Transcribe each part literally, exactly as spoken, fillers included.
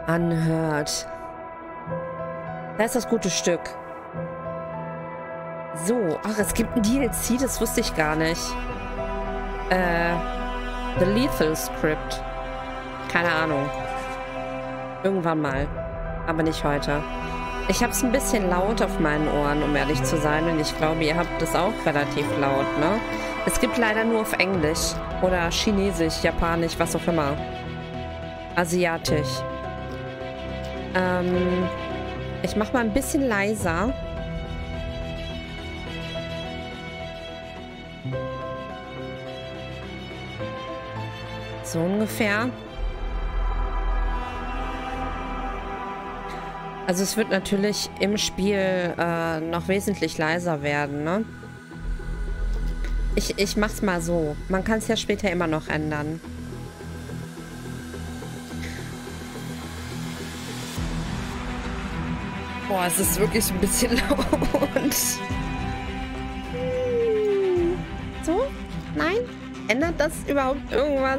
anhört. Da ist das gute Stück. So, ach, es gibt ein D L C, das wusste ich gar nicht. Äh, The Lethal Script. Keine Ahnung. Irgendwann mal. Aber nicht heute. Ich habe es ein bisschen laut auf meinen Ohren, um ehrlich zu sein. Und ich glaube, ihr habt das auch relativ laut, ne? Es gibt leider nur auf Englisch. Oder Chinesisch, Japanisch, was auch immer. Asiatisch. Ähm, ich mache mal ein bisschen leiser. So ungefähr. Also es wird natürlich im Spiel äh, noch wesentlich leiser werden, ne? Ich, ich mach's mal so. Man kann es ja später immer noch ändern. Boah, es ist wirklich ein bisschen laut. So? Nein? Ändert das überhaupt irgendwas?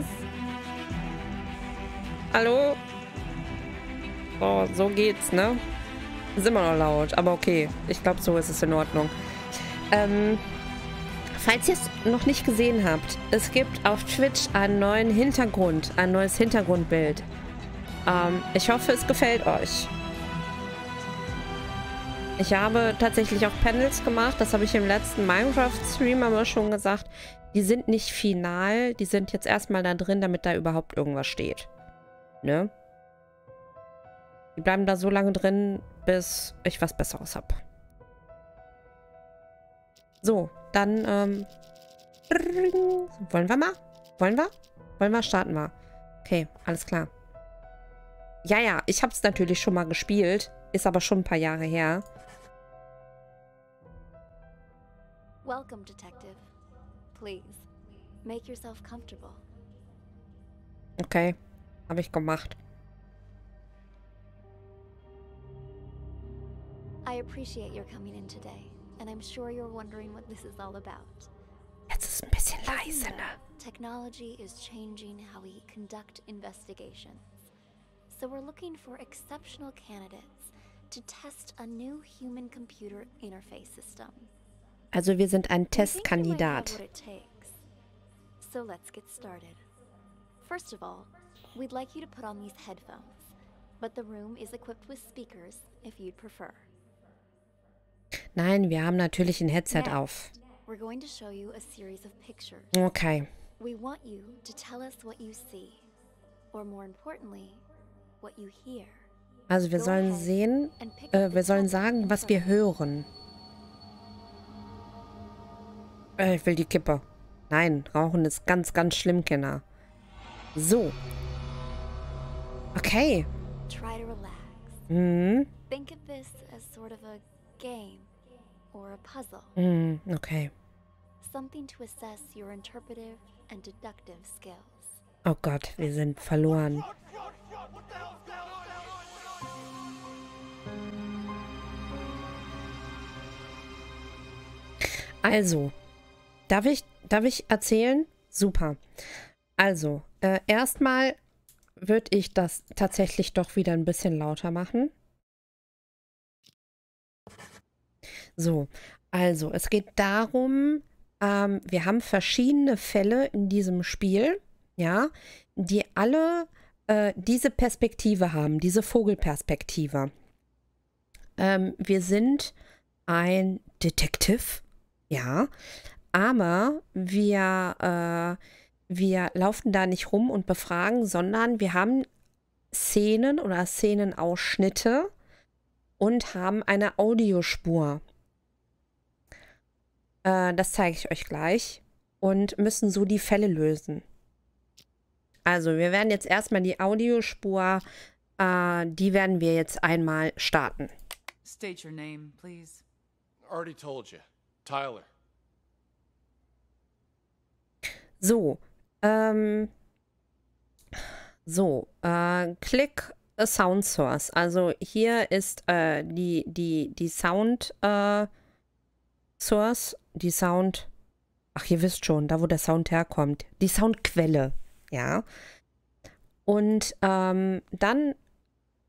Hallo? Oh, so geht's, ne? Ist immer noch laut, aber okay. Ich glaube, so ist es in Ordnung. Ähm, falls ihr es noch nicht gesehen habt, es gibt auf Twitch einen neuen Hintergrund, ein neues Hintergrundbild. Ähm, ich hoffe, es gefällt euch. Ich habe tatsächlich auch Panels gemacht, das habe ich im letzten Minecraft-Stream aber schon gesagt. Die sind nicht final, die sind jetzt erstmal da drin, damit da überhaupt irgendwas steht. Ne? Die bleiben da so lange drin, bis ich was Besseres habe. So, dann, ähm... wollen wir mal? Wollen wir? Wollen wir? Starten wir. Okay, alles klar. Ja, ja, ich habe es natürlich schon mal gespielt. Ist aber schon ein paar Jahre her. Welcome, Detective. Please, make yourself comfortable. Okay, habe ich gemacht. I appreciate your coming in today, and I'm sure you're wondering what this is all about. Jetzt ist ein bisschen As you leise, know, ne? technology is changing how we conduct investigations. So we're looking for exceptional candidates to test a new human-computer interface system. Also wir sind ein We think you might have Testkandidat. what it takes. So let's get started. First of all, we'd like you to put on these headphones, but the room is equipped with speakers if you'd prefer. Nein, wir haben natürlich ein Headset Next, auf. we're going to show you a series of pictures. Okay. We want you to tell us what you see, or more importantly, what you hear. Also wir sollen sehen, äh, wir sollen sagen, was wir hören. Äh, ich will die Kippe. Nein, Rauchen ist ganz, ganz schlimm, Kinder. So. Okay. Try to relax. Mhm. Think of this as sort of a game or a puzzle. Mhm, okay. Something to assess your interpretive and deductive skills. Oh Gott, wir sind verloren. Also, darf ich, darf ich erzählen? Super. Also, äh, erstmal würde ich das tatsächlich doch wieder ein bisschen lauter machen. So, also, es geht darum, ähm, wir haben verschiedene Fälle in diesem Spiel, ja, die alle äh, diese Perspektive haben, diese Vogelperspektive. Ähm, wir sind ein Detective, ja, aber wir, äh, wir laufen da nicht rum und befragen, sondern wir haben Szenen oder Szenenausschnitte und haben eine Audiospur. Äh, das zeige ich euch gleich und müssen so die Fälle lösen. Also wir werden jetzt erstmal die Audiospur, äh, die werden wir jetzt einmal starten. State your name, please. Already told you. Tyler. So, ähm, so, äh, click a Sound Source. Also hier ist äh, die, die, die Sound äh, Source, die Sound, ach ihr wisst schon, da wo der Sound herkommt, die Soundquelle, ja. Und ähm, dann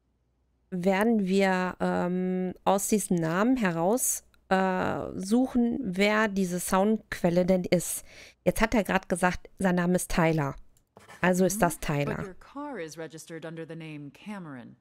werden wir ähm, aus diesen Namen heraus äh, suchen, wer diese Soundquelle denn ist. Jetzt hat er gerade gesagt, sein Name ist Tyler. Also ist das But Tyler. your car is registered under the name Cameron.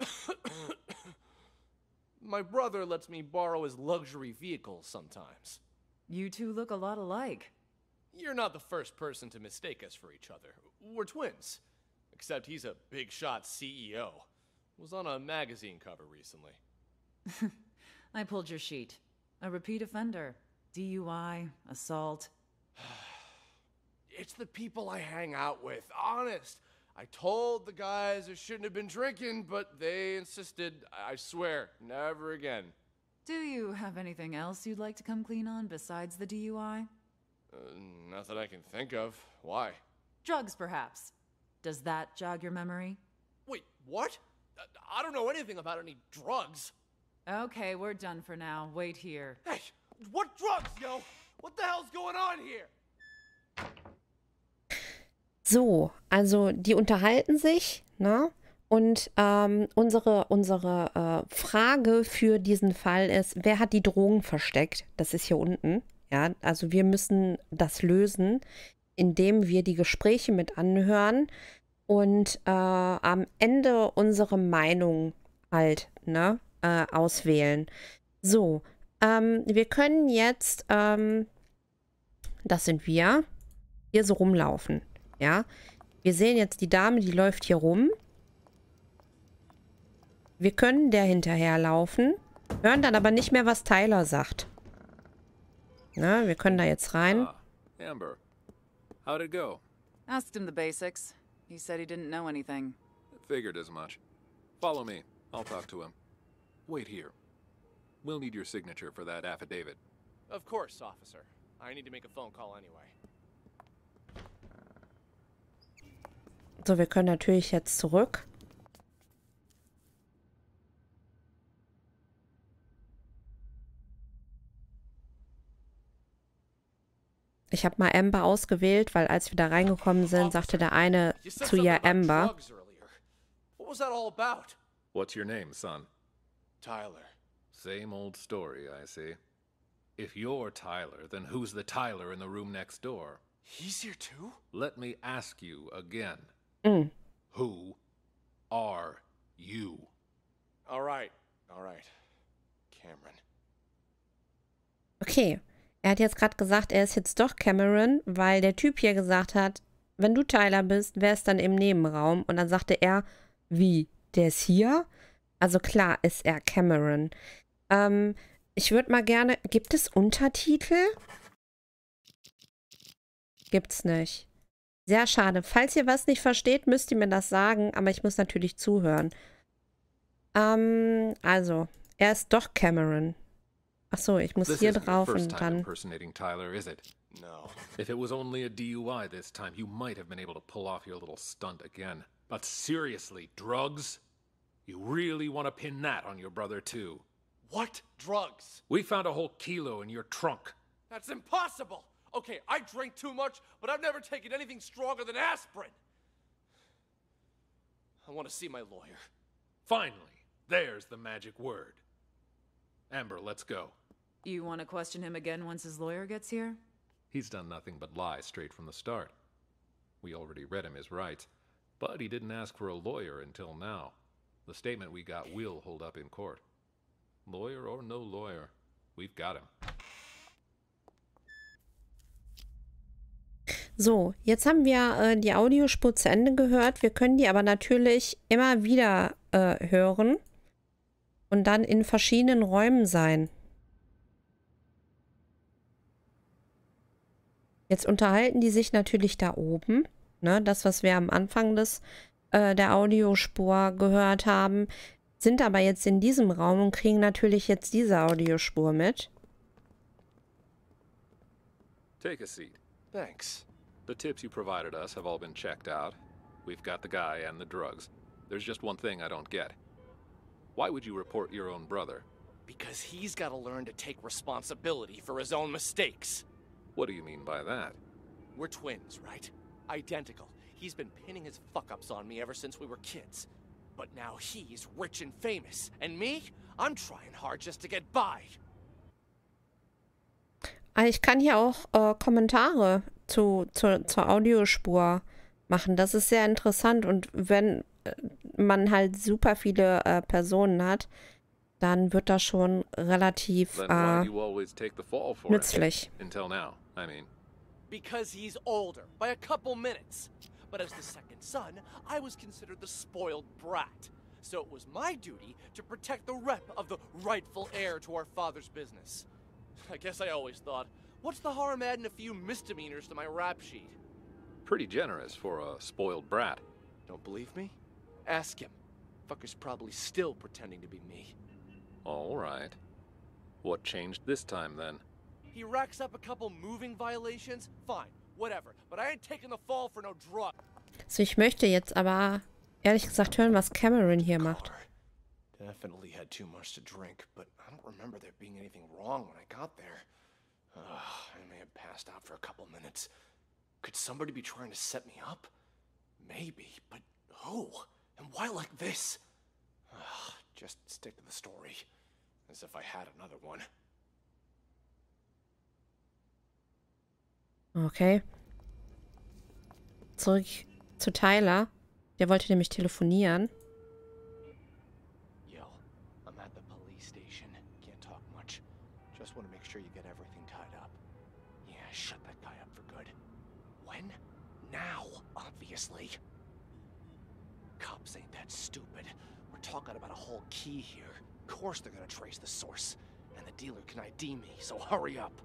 My brother lets me borrow his luxury vehicles sometimes. You two look a lot alike. You're not the first person to mistake us for each other. We're twins. Except he's a big shot C E O. Was on a magazine cover recently. I pulled your sheet. A repeat offender. D U I, assault. It's the people I hang out with, honest. I told the guys I shouldn't have been drinking, but they insisted. I swear, never again. Do you have anything else you'd like to come clean on besides the D U I? Uh, not that I can think of. Why? Drugs, perhaps. Does that jog your memory? Wait, what? I don't know anything about any drugs. Okay, we're done for now. Wait here. Hey, what drugs, yo? What the hell's going on here? So, also die unterhalten sich, ne? Und ähm, unsere, unsere äh, Frage für diesen Fall ist, wer hat die Drogen versteckt? Das ist hier unten. Ja, also wir müssen das lösen, indem wir die Gespräche mit anhören und äh, am Ende unsere Meinung halt, ne, äh, auswählen. So, ähm, wir können jetzt, ähm, das sind wir, hier so rumlaufen. Ja, wir sehen jetzt die Dame, die läuft hier rum. Wir können der hinterherlaufen, hören dann aber nicht mehr, was Tyler sagt. Na, wir können da jetzt rein. Ah, Amber. How'd it go? Asked him the basics. He said he didn't know anything. Figured as much. Follow me. I'll talk to him. Wait here. We'll need your signature for that affidavit. Of course, officer. I need to make a phone call anyway. So, wir können natürlich jetzt zurück. Ich habe mal Amber ausgewählt, weil als wir da reingekommen sind, sagte der eine zu ihr Amber. What was that all about? What's your name, son? Tyler. Same old story, I see. If you're Tyler, then who's the Tyler in the room next door? He's here too? Let me ask you again. Mm. Who are you? All right, all right. Cameron. Okay, er hat jetzt gerade gesagt, er ist jetzt doch Cameron, weil der Typ hier gesagt hat, wenn du Tyler bist, wer ist dann im Nebenraum? Und dann sagte er, wie, der ist hier? Also klar ist er Cameron. Ähm, ich würde mal gerne, gibt es Untertitel? Gibt's nicht. Sehr schade. Falls ihr was nicht versteht, müsst ihr mir das sagen, aber ich muss natürlich zuhören. Ähm, also, er ist doch Cameron. Ach so, ich muss This hier isn't your drauf first und time dann... impersonating Tyler, is it? No. If it was only a D U I this time, you might have been able to pull off your little stunt again. But seriously, drugs? You really want to pin that on your brother, too? What drugs? We found a whole kilo in your trunk. That's impossible. Okay, I drink too much, but I've never taken anything stronger than aspirin. I want to see my lawyer. Finally, there's the magic word. Amber, let's go. You want to question him again once his lawyer gets here? He's done nothing but lie straight from the start. We already read him his rights, but he didn't ask for a lawyer until now. The statement we got will hold up in court. Lawyer or no lawyer, we've got him. So, jetzt haben wir äh, die Audiospur zu Ende gehört. Wir können die aber natürlich immer wieder äh, hören und dann in verschiedenen Räumen sein. Jetzt unterhalten die sich natürlich da oben. Ne? Das, was wir am Anfang des, äh, der Audiospur gehört haben, sind aber jetzt in diesem Raum und kriegen natürlich jetzt diese Audiospur mit. Take a seat. Thanks. The tips you provided us have all been checked out. We've got the guy and the drugs. There's just one thing I don't get. Why would you report your own brother? Because he's got to learn to take responsibility for his own mistakes. What do you mean by that? We're twins, right? Identical. He's been pinning his fuck-ups on me ever since we were kids. But now he's rich and famous, and me? I'm trying hard just to get by. Ich kann hier auch äh, Kommentare zu, zu, zur Audiospur machen. Das ist sehr interessant. Und wenn äh, man halt super viele äh, Personen hat, dann wird das schon relativ äh, nützlich. Until now, I mean. Because he's older, by a couple minutes. But as the second son, I was considered the spoiled brat. So it was my duty to protect the rep of the rightful heir to our father's business. I guess I always thought, what's the harm adding a few misdemeanors to my rap sheet? Pretty generous for a spoiled brat. Don't believe me? Ask him. Fucker's probably still pretending to be me. All right. What changed this time, then? He racks up a couple moving violations? Fine, whatever. But I ain't taking the fall for no drug. So, ich möchte jetzt aber ehrlich gesagt hören, was Cameron hier macht. Definitely had too much to drink, but I don't remember there being anything wrong when I got there. Uh, I may have passed out for a couple minutes. Could somebody be trying to set me up? Maybe, but who? And why like this? Uh, just stick to the story, as if I had another one. Okay. Zurück zu Tyler. Der wollte nämlich telefonieren. Yo, I'm at the police station. Can't talk much. Just want to make sure you get everything tied up. Yeah, shut that guy up for good. When? Now, obviously. Cops ain't that stupid. We're talking about a whole key here. Of course they're gonna trace the source. And the dealer can I D me, so hurry up.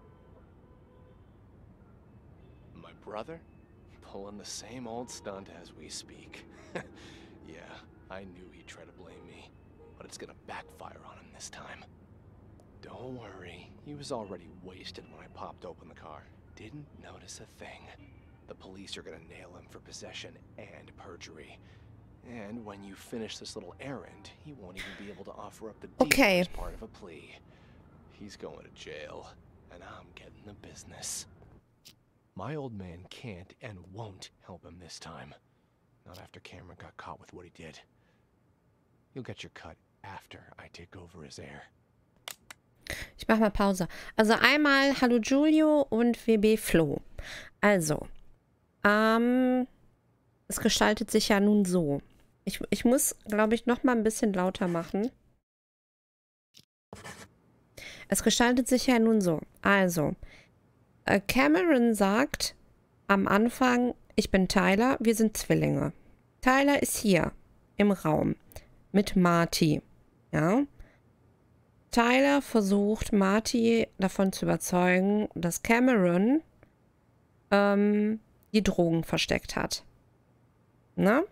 My brother? Pulling the same old stunt as we speak. Yeah, I knew he'd try to blame me, but it's gonna backfire on him this time. Don't worry, he was already wasted when I popped open the car. Didn't notice a thing. The police are gonna nail him for possession and perjury. And when you finish this little errand, he won't even be able to offer up the deal Okay. as part of a plea. He's going to jail, and I'm getting the business. My old man can't and won't help him this time. Not after Cameron got caught with what he did. You'll get your cut after I take over as heir. Ich mache mal Pause. Also einmal Hallo Giulio und W B Flo. Also, ähm, es gestaltet sich ja nun so. Ich, ich muss, glaube ich, noch mal ein bisschen lauter machen. Es gestaltet sich ja nun so. Also, äh, Cameron sagt am Anfang, ich bin Tyler, wir sind Zwillinge. Tyler ist hier im Raum mit Marty. Ja. Tyler versucht, Marty davon zu überzeugen, dass Cameron ähm, die Drogen versteckt hat. Na?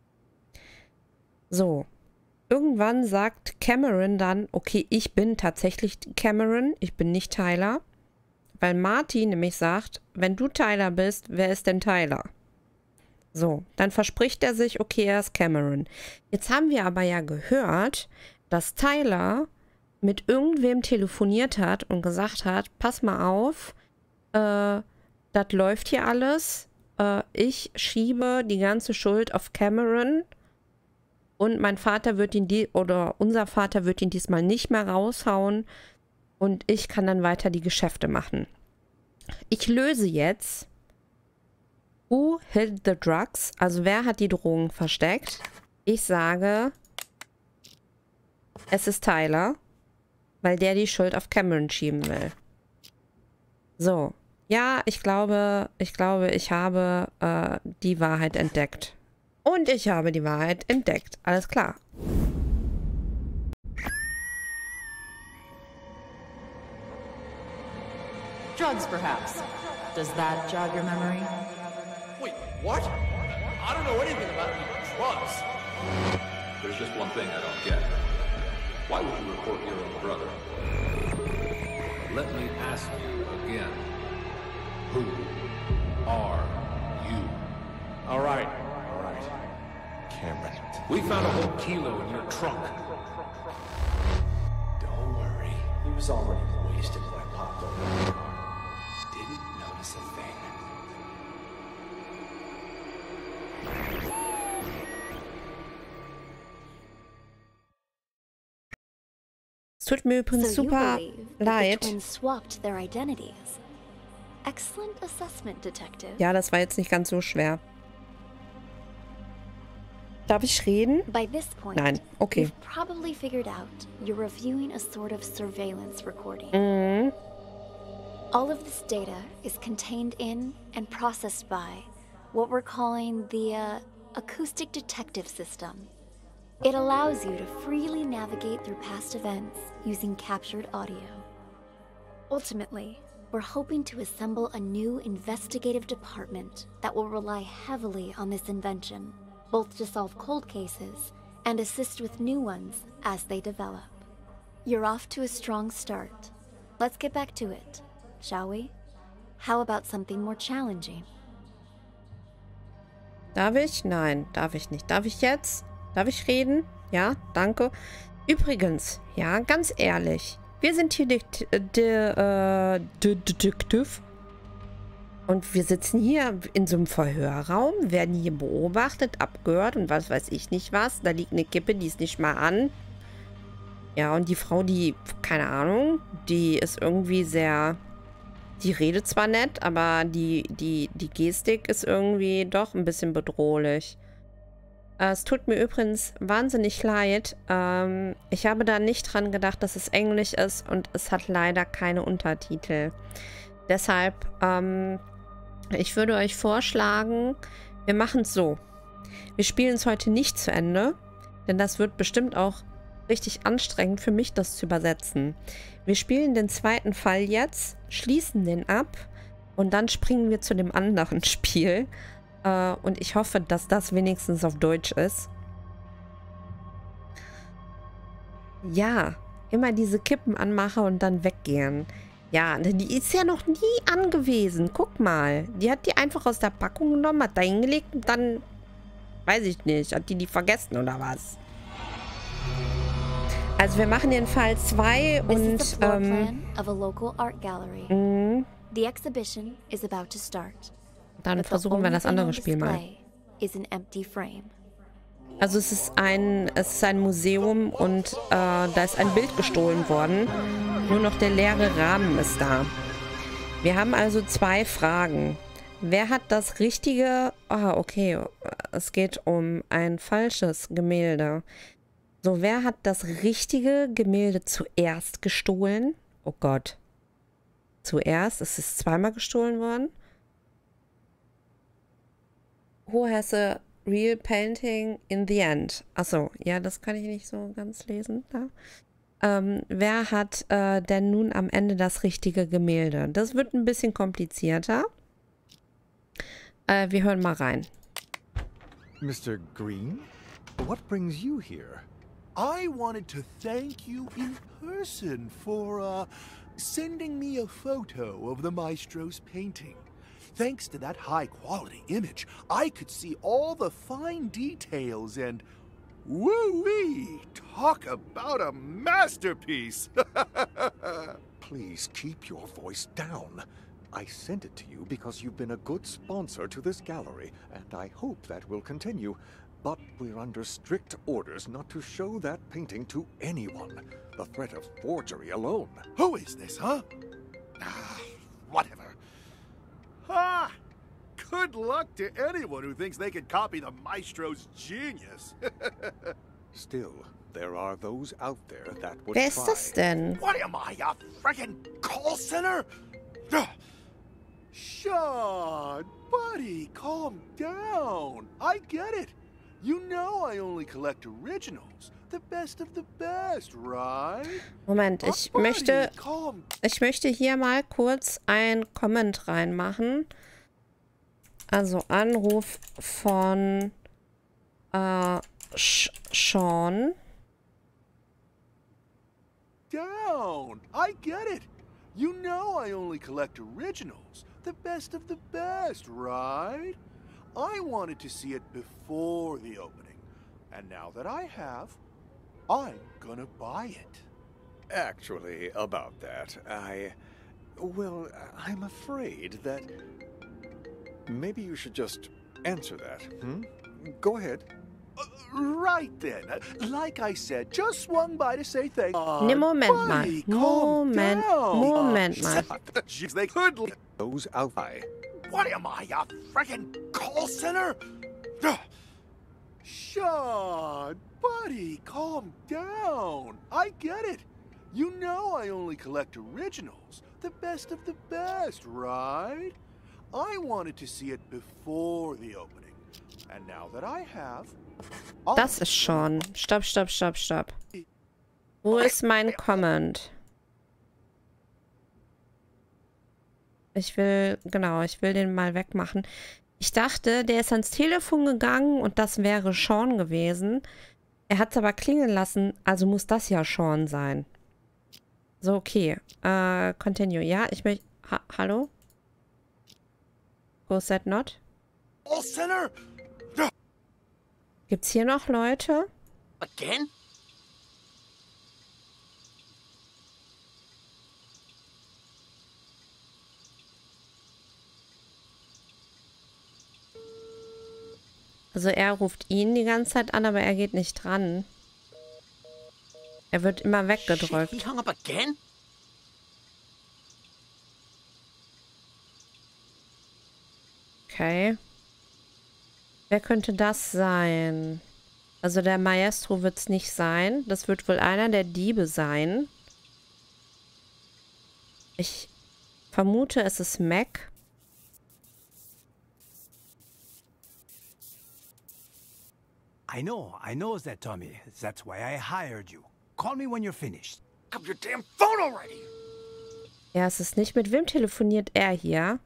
So. Irgendwann sagt Cameron dann, okay, ich bin tatsächlich Cameron, ich bin nicht Tyler. Weil Marty nämlich sagt, wenn du Tyler bist, wer ist denn Tyler? So, dann verspricht er sich, okay, er ist Cameron. Jetzt haben wir aber ja gehört, dass Tyler mit irgendwem telefoniert hat und gesagt hat, pass mal auf, äh, das läuft hier alles. Äh, ich schiebe die ganze Schuld auf Cameron und mein Vater wird ihn, die oder unser Vater wird ihn diesmal nicht mehr raushauen und ich kann dann weiter die Geschäfte machen. Ich löse jetzt, who hid the drugs? Also wer hat die Drogen versteckt? Ich sage, es ist Tyler, weil der die Schuld auf Cameron schieben will. So. Ja, ich glaube, ich glaube, ich habe äh, die Wahrheit entdeckt. Und ich habe die Wahrheit entdeckt. Alles klar. Drugs, perhaps. Does that jog your memory? Wait, what? I don't know anything about drugs. There's just one thing I don't get. Why would you report your own brother? Let me ask you again. Who are you? All right, all right. Cameron. We found a whole kilo in your trunk. Don't worry. He was already wasted when I popped over the car. Didn't notice a thing. Es tut mir übrigens So you super believe that the leid. twins swapped their identities. Excellent assessment, Detective. Ja, das war jetzt nicht ganz so schwer. Darf ich reden? By this point, Nein, okay. you've probably figured out you're reviewing a sort of surveillance recording. Mhm. All of this data is contained in and processed by what we're calling the uh, acoustic detective system. It allows you to freely navigate through past events using captured audio. Ultimately, we're hoping to assemble a new investigative department that will rely heavily on this invention, both to solve cold cases and assist with new ones as they develop. You're off to a strong start. Let's get back to it, shall we? How about something more challenging? Darf ich? Nein, darf ich nicht. Darf ich jetzt? Darf ich reden? Ja, danke. Übrigens, ja, ganz ehrlich. Wir sind hier Dekt de, äh, de Detektiv. Und wir sitzen hier in so einem Verhörraum, werden hier beobachtet, abgehört und was weiß ich nicht was. Da liegt eine Kippe, die ist nicht mal an. Ja, und die Frau, die, keine Ahnung, die ist irgendwie sehr... Die redet zwar nett, aber die, die, die Gestik ist irgendwie doch ein bisschen bedrohlich. Äh, es tut mir übrigens wahnsinnig leid. Ähm, ich habe da nicht dran gedacht, dass es Englisch ist und es hat leider keine Untertitel. Deshalb, ähm, ich würde euch vorschlagen, wir machen es so. Wir spielen es heute nicht zu Ende, denn das wird bestimmt auch richtig anstrengend für mich, das zu übersetzen. Wir spielen den zweiten Fall jetzt, schließen den ab und dann springen wir zu dem anderen Spiel. Äh, und ich hoffe, dass das wenigstens auf Deutsch ist. Ja, immer diese Kippen anmachen und dann weggehen. Ja, die ist ja noch nie angewiesen. Guck mal, die hat die einfach aus der Packung genommen, hat da hingelegt und dann, weiß ich nicht, hat die die vergessen oder was? Also wir machen den Fall zwei und This is the floor ähm, plan of a local art gallery. mh, The exhibition is about to start. dann but the versuchen wir only das thing andere on Spiel mal. display is an empty frame. Also es ist ein, es ist ein Museum und äh, da ist ein Bild gestohlen worden. Nur noch der leere Rahmen ist da. Wir haben also zwei Fragen. Wer hat das richtige... Ah, okay. Es geht um ein falsches Gemälde. So, wer hat das richtige Gemälde zuerst gestohlen? Oh Gott. Zuerst? Es ist zweimal gestohlen worden. Who has a real painting in the end? Achso, ja, das kann ich nicht so ganz lesen. Da. Ähm, wer hat äh, denn nun am Ende das richtige Gemälde? Das wird ein bisschen komplizierter. Äh, wir hören mal rein. Mister Green, what brings you here? I wanted to thank you in person for, uh, sending me a photo of the maestro's painting. Thanks to that high-quality image, I could see all the fine details and... Woo-wee! Talk about a masterpiece! Please keep your voice down. I sent it to you because you've been a good sponsor to this gallery, and I hope that will continue. But we're under strict orders not to show that painting to anyone. The threat of forgery alone. Who is this, huh? Ah, whatever. Ha! Good luck to anyone who thinks they can copy the maestro's genius. Still, there are those out there that would Wer ist das try. denn? What am I, a friggin' call center? Ugh. Sean, buddy, calm down. I get it. You know I only collect originals. The best of the best, right? Moment, Huh, ich buddy, möchte, calm. ich möchte hier mal kurz ein Comment reinmachen. Also Anruf von äh, Sh- Sean. Down. I get it. You know I only collect originals. The best of the best, right? I wanted to see it before the opening. And now that I have, I'm gonna buy it. Actually, about that, I... Well, I'm afraid that... Maybe you should just answer that, hmm? Go ahead. Right then. Like I said, just swung by to say thanks. Ne, Moment mal. Buddy, calm Moment. down. Moment mal. Jeez, they could. li- Those out. I. What am I, a friggin' call center? Ugh. Sean, buddy, calm down. I get it. You know I only collect originals, the best of the best, right? I wanted to see it before the opening, and now that I have, I'll- Das ist Sean. Stopp, stopp, stopp, stopp. Wo ist mein Comment? Ich will, genau, ich will den mal wegmachen. Ich dachte, der ist ans Telefon gegangen und das wäre Sean gewesen. Er hat es aber klingeln lassen, also muss das ja Sean sein. So, okay. Äh, continue. Ja, ich möchte... Ha Hallo? Go set not? Call center? Gibt's hier noch Leute? Again? Also er ruft ihn die ganze Zeit an, aber er geht nicht dran. Er wird immer Shit, weggedrückt. he hung up again? Okay. Wer könnte das sein? Also der Maestro wird es nicht sein. Das wird wohl einer der Diebe sein. Ich vermute, es ist Mac. I know, I know that, Tommy. That's why I hired you. Call me when you're finished. Pick up your damn phone already! Ja, es ist nicht. Mit wem telefoniert er hier?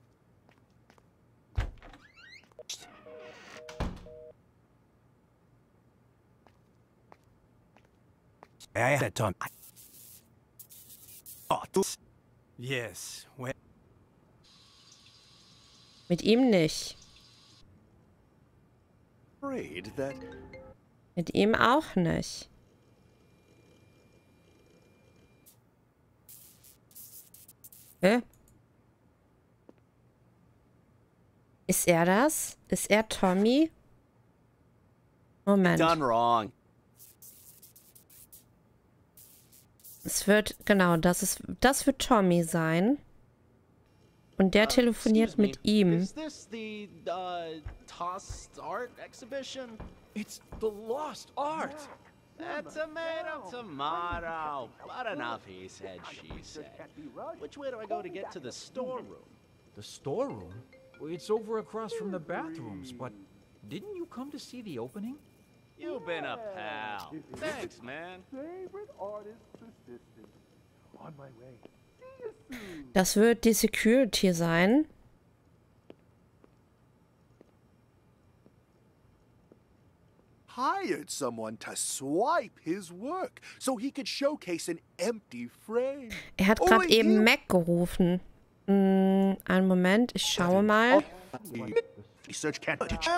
I said, Tommy. Oh, this. Yes, well. Mit ihm nicht. Afraid that. Mit ihm auch nicht. Hä? Ist er das? Ist er Tommy? Moment. Done wrong. Es wird, genau, das ist, das wird Tommy sein. Und der telefoniert Excuse me, mit ihm. Is this the uh, Tossed Art exhibition? It's the lost art. Uh, tomato, tomato. But enough, he said, she said. Which way do I go to get to the storeroom? The storeroom? Well, it's over across from the bathrooms, but didn't you come to see the opening? You've been a pal. Thanks, man. Favorite artist assistant. On my way. Das wird die Security sein. Hired someone to swipe his work so he could showcase an empty frame. Er hat gerade Only eben you- Mac gerufen. Hm, einen Moment, ich schaue mal. Research can't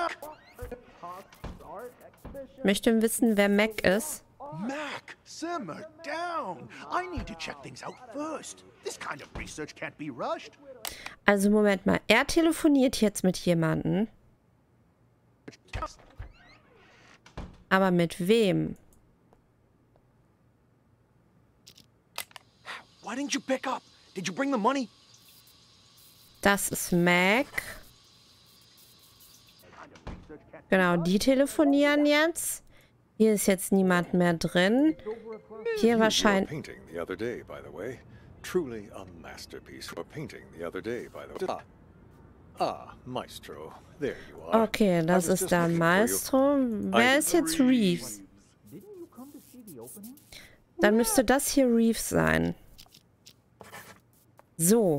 Ich möchte wissen, wer Mac ist. Mac, simmer down. I need to check things out first. This kind of research can't be rushed. Also Moment mal, er telefoniert jetzt mit jemandem. Aber mit wem? Why didn't you pick up? Did you bring the money? Das ist Mac. Genau, die telefonieren jetzt. Hier ist jetzt niemand mehr drin. Hier wahrscheinlich... Painting the other day, by the way. Truly a masterpiece. For painting the other day, by the way. Ah, ah, Maestro. There you are. Okay, I das was ist just der looking for you. Maestro. Wer ist jetzt Reeves? Dann müsste das hier Reeves sein. So.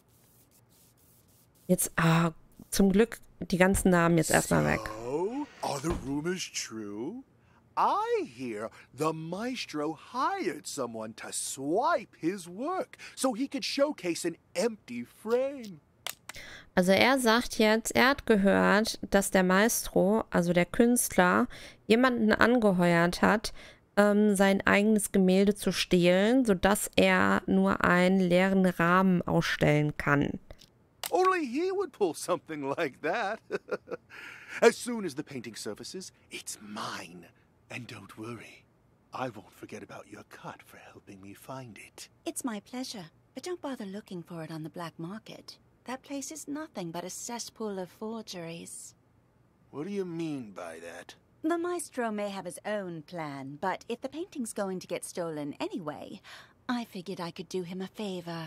Jetzt, ah, zum Glück die ganzen Namen jetzt erstmal weg. So, are the rumors true? I hear the Maestro hired someone to swipe his work so he could showcase an empty frame. Also er sagt jetzt, er hat gehört, dass der Maestro, also der Künstler, jemanden angeheuert hat, ähm, sein eigenes Gemälde zu stehlen, sodass er nur einen leeren Rahmen ausstellen kann. Only he would pull something like that. As soon as the painting surfaces, it's mine. And don't worry, I won't forget about your cut for helping me find it. It's my pleasure, but don't bother looking for it on the black market. That place is nothing but a cesspool of forgeries. What do you mean by that? The maestro may have his own plan, but if the painting's going to get stolen anyway, I figured I could do him a favor.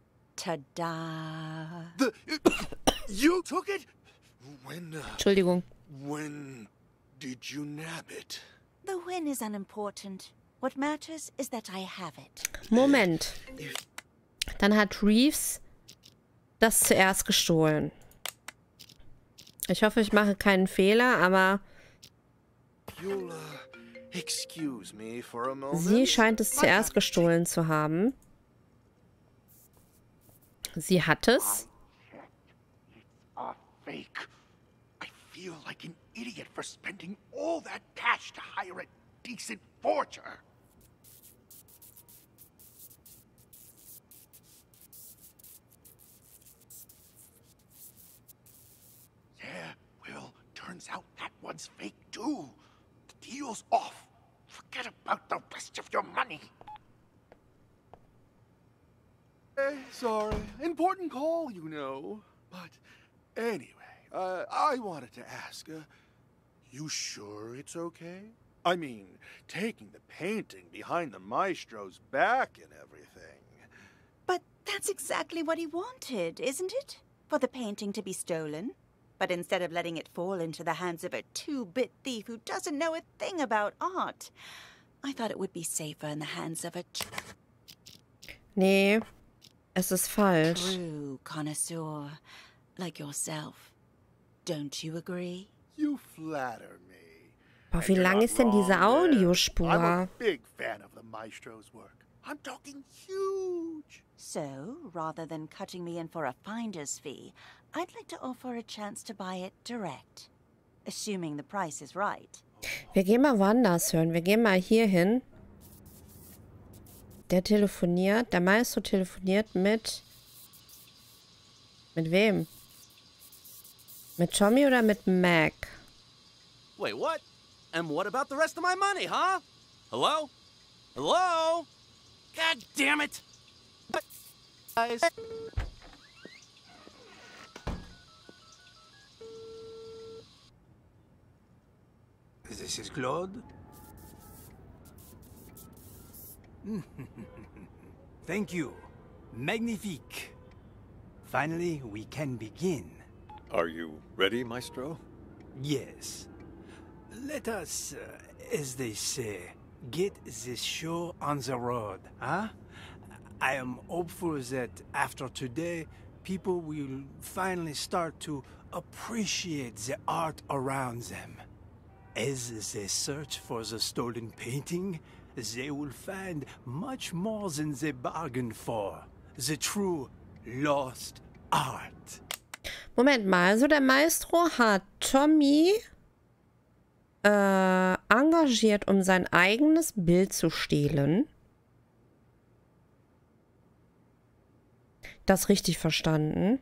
Ta-da! The... you took it? When... Uh, Entschuldigung. When did you nab it? The win is unimportant. What matters is that I have it. Moment. Dann hat Reeves das zuerst gestohlen. Ich hoffe, ich mache keinen Fehler, aber You'll, uh, excuse me for a moment. sie scheint es zuerst gestohlen zu haben. Sie hat es. It's a fake. I feel like an idiot for spending all that cash to hire a decent forger. Yeah, well, turns out that one's fake too. The deal's off. Forget about the rest of your money. Eh, sorry. Important call, you know. But anyway, uh, I wanted to ask, uh, you sure it's okay? I mean, taking the painting behind the maestro's back and everything. But that's exactly what he wanted, isn't it? For the painting to be stolen. But instead of letting it fall into the hands of a two-bit thief who doesn't know a thing about art, I thought it would be safer in the hands of a Nee, es ist falsch. true connoisseur like yourself. Don't you agree? You flatter me. Boah, wie lang ist denn diese I'm a Audiospur? big fan of the maestro's work. I'm talking huge. So, rather than cutting me in for a finder's fee, I'd like to offer a chance to buy it direct. Assuming the price is right. Wir gehen mal woanders hören. Wir gehen mal hier hin. Der telefoniert. Der Maestro telefoniert mit... Mit wem? Mit Tommy oder mit Mac? Wait, what? And what about the rest of my money, huh? Hello? Hello? God damn it! Guys. This is Claude. Thank you. Magnifique. Finally, we can begin. Are you ready, Maestro? Yes. Let us, uh, as they say, get this show on the road, huh? I am hopeful that after today, people will finally start to appreciate the art around them. As they search for the stolen painting, they will find much more than they bargained for. The true lost art. Moment mal, also der Maestro hat Tommy äh, engagiert, um sein eigenes Bild zu stehlen. Das richtig verstanden.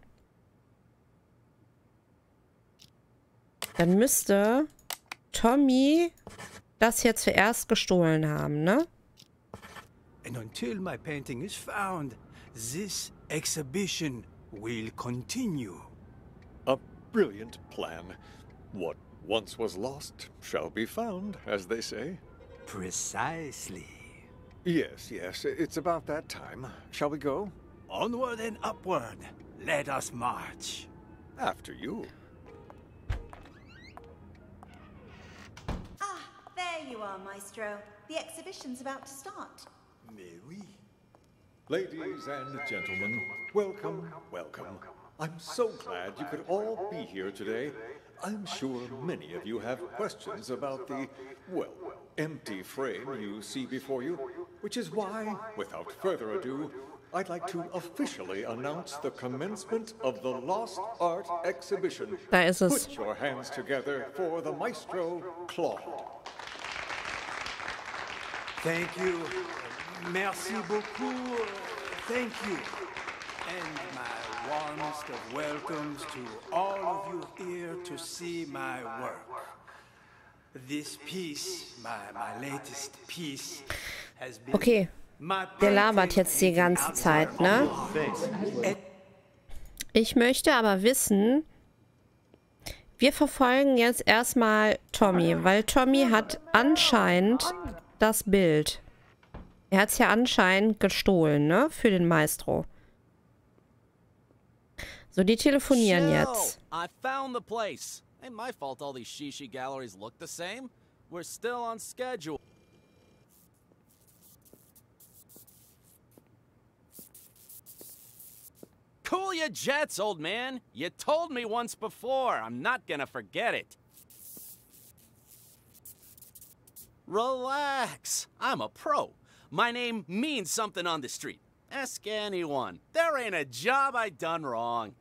Dann müsste Tommy das hier zuerst gestohlen haben, ne? And until my painting is found, this exhibition will continue. A brilliant plan. What once was lost shall be found, as they say. Precisely. Yes, yes, it's about that time. Shall we go? Onward and upward. Let us march. After you. Ah, there you are, Maestro. The exhibition's about to start. Mais oui. Ladies and gentlemen, welcome, welcome. I'm so glad you could all be here today. I'm sure many of you have questions about the, well, empty frame you see before you, which is why, without further ado, I'd like to officially announce the commencement of the Lost Art Exhibition. Da ist es. Put your hands together for the Maestro Claude. Thank you. Merci beaucoup. Thank you. And my warmest of welcomes to all of you here to see my work. This piece, my, my latest piece, has been Okay, der labert jetzt die ganze Zeit, ne? Ich möchte aber wissen, wir verfolgen jetzt erstmal Tommy, weil Tommy hat anscheinend das Bild. Er hat es ja anscheinend gestohlen, ne? Für den Maestro. So, die telefonieren jetzt. I found the place. Ain't my fault all these shishi galleries look the same. We're still on schedule. Cool your jets, old man. You told me once before. I'm not gonna forget it. Relax. I'm a pro. My name means something on the street. Ask anyone. There ain't a job I done wrong.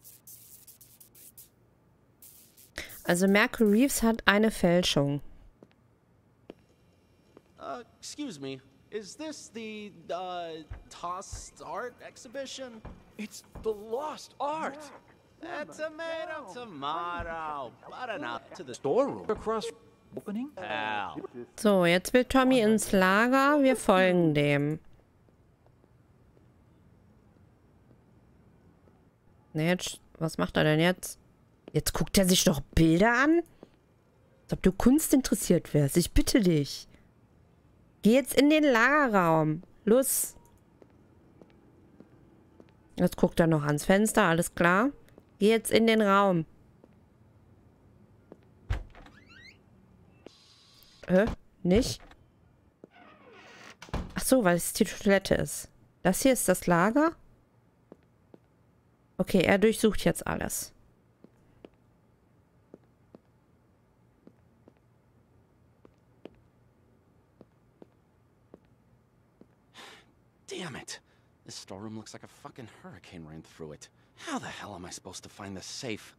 Also Mercury Reeves hat eine Fälschung. Uh, excuse me. Is this the, uh, Tossed Art exhibition? It's the lost art. Uh, tomato, tomato. But enough to the Storeroom across opening. Pal. So, jetzt will Tommy ins Lager. Wir folgen dem. Ne, jetzt, was macht er denn jetzt? Jetzt guckt er sich doch Bilder an? Als ob du Kunst interessiert wärst. Ich bitte dich. Geh jetzt in den Lagerraum. Los. Jetzt guckt er noch ans Fenster. Alles klar. Geh jetzt in den Raum. Äh, nicht? Ach so, weil es die Toilette ist. Das hier ist das Lager? Okay, er durchsucht jetzt alles. Damn it. This storeroom looks like a fucking hurricane ran through it. How the hell am I supposed to find this safe?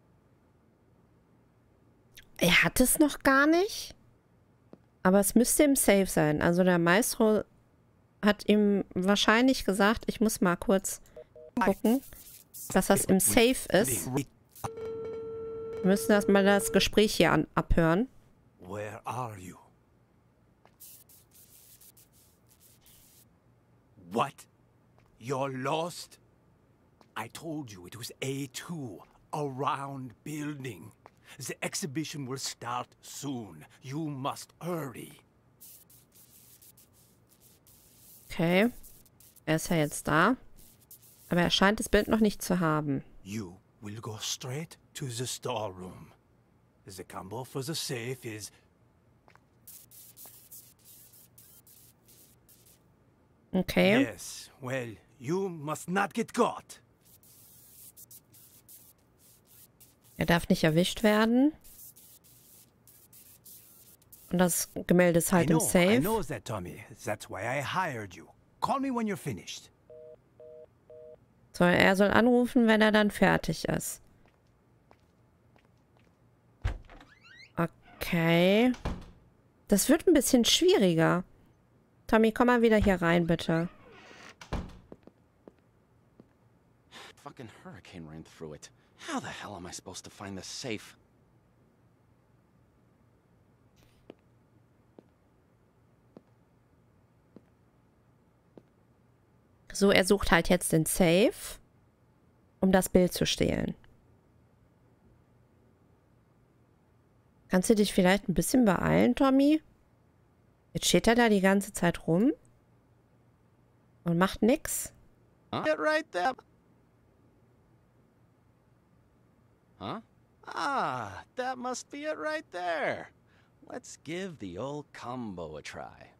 Er hat es noch gar nicht. Aber es müsste im Safe sein. Also der Maestro hat ihm wahrscheinlich gesagt, ich muss mal kurz gucken, dass das im Safe ist. Wir müssen erstmal das Gespräch hier an abhören. Where are you? What? You're lost? I told you it was A two, a round building. The exhibition will start soon. You must hurry. Okay. Er ist ja jetzt da. Aber er scheint das Bild noch nicht zu haben. You will go straight to the storeroom. The combo for the safe is... Okay. Yes, well, you must not get caught. Er darf nicht erwischt werden. Und das Gemälde ist halt I im know, I Safe. know that, Tommy. That's why I hired you. Call me when you're finished. So, er soll anrufen, wenn er dann fertig ist. Okay. Das wird ein bisschen schwieriger. Tommy, komm mal wieder hier rein, bitte. Fucking hurricane ran through it. How the hell am I supposed to find this safe? So, er sucht halt jetzt den Safe, um das Bild zu stehlen. Kannst du dich vielleicht ein bisschen beeilen, Tommy? Jetzt steht er da die ganze Zeit rum und macht nix. Huh? Get right there. Huh? Ah, that must be it right there. Let's give the old combo a try.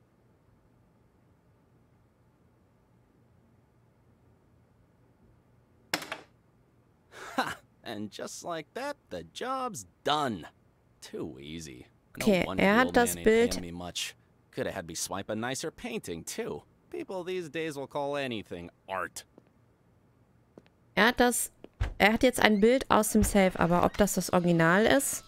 Ha! And just like that, the job's done. Too easy. Okay, no wonder er the hat old das man ain't Bild. paying me much. Could have had me swipe a nicer painting too. People these days will call anything art. Er hat das. Er hat jetzt ein Bild aus dem Safe, aber ob das das Original ist?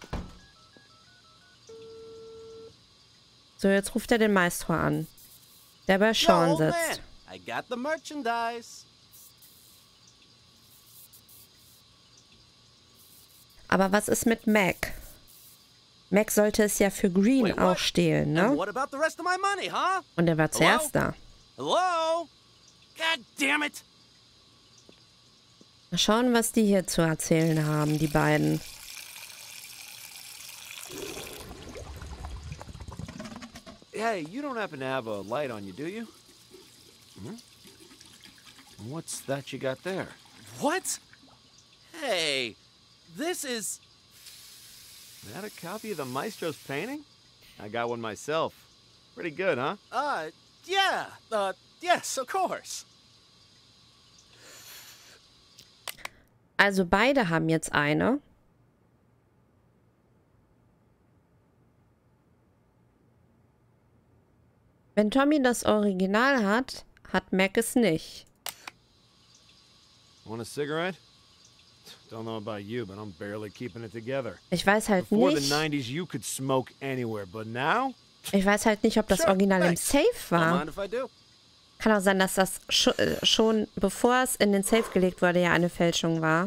So, jetzt ruft er den Maestro an, der bei Sean Yo, old sitzt. man, I got the merchandise. aber was ist mit Mac? Mac sollte es ja für Green Wait, auch stehlen, ne? And what about the rest of my money, huh? Und er war zuerst da. Hello? God damn it! Mal schauen, was die hier zu erzählen haben, die beiden. Hey, you don't happen to have a light on you, do you? Hmm? What's that you got there? What? Hey, this is... Is that a copy of the Maestro's painting? I got one myself. Pretty good, huh? Uh, yeah. Uh, yes, of course. Also beide haben jetzt eine. Wenn Tommy das Original hat, hat Mac es nicht. Want a cigarette? Don't know about you, but I'm barely keeping it together. Ich weiß halt Before nicht. the nineties, you could smoke anywhere, but now? Ich weiß halt nicht, ob das Sure, Original im thanks. Safe Don't war. mind if I do. Kann auch sein, dass das scho äh, schon, bevor es in den Safe gelegt wurde, ja eine Fälschung war.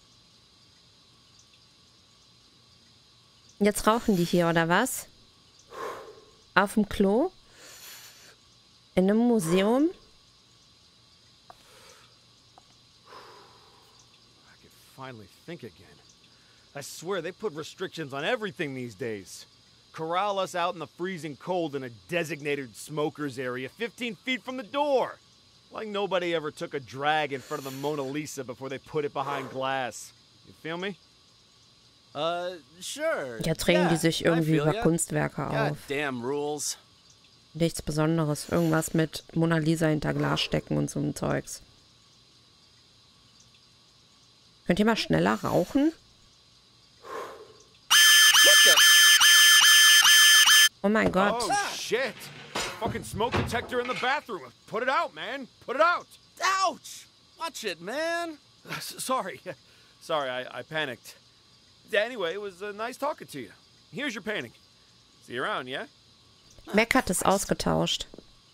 Jetzt rauchen die hier, oder was? Auf dem Klo? In einem Museum? I can finally think again. I swear they put restrictions on everything these days. Corral us out in the freezing cold in a designated smokers area fifteen feet from the door. Like nobody ever took a drag in front of the Mona Lisa before they put it behind glass. You feel me? Uh, sure. Jetzt regen die sich irgendwie über Kunstwerke auf. Goddamn rules. Nichts Besonderes. Irgendwas mit Mona Lisa hinter Glas stecken und so ein Zeugs. Könnt ihr mal schneller rauchen? Oh mein Gott. Oh shit! Fucking smoke detector in the bathroom. Put it out, man. Put it out. Ouch! Watch it, man. S sorry. Sorry, I, I panicked. Anyway, it was uh, nice talking to you. Here's your painting. See you around, yeah? Mac hat es ausgetauscht.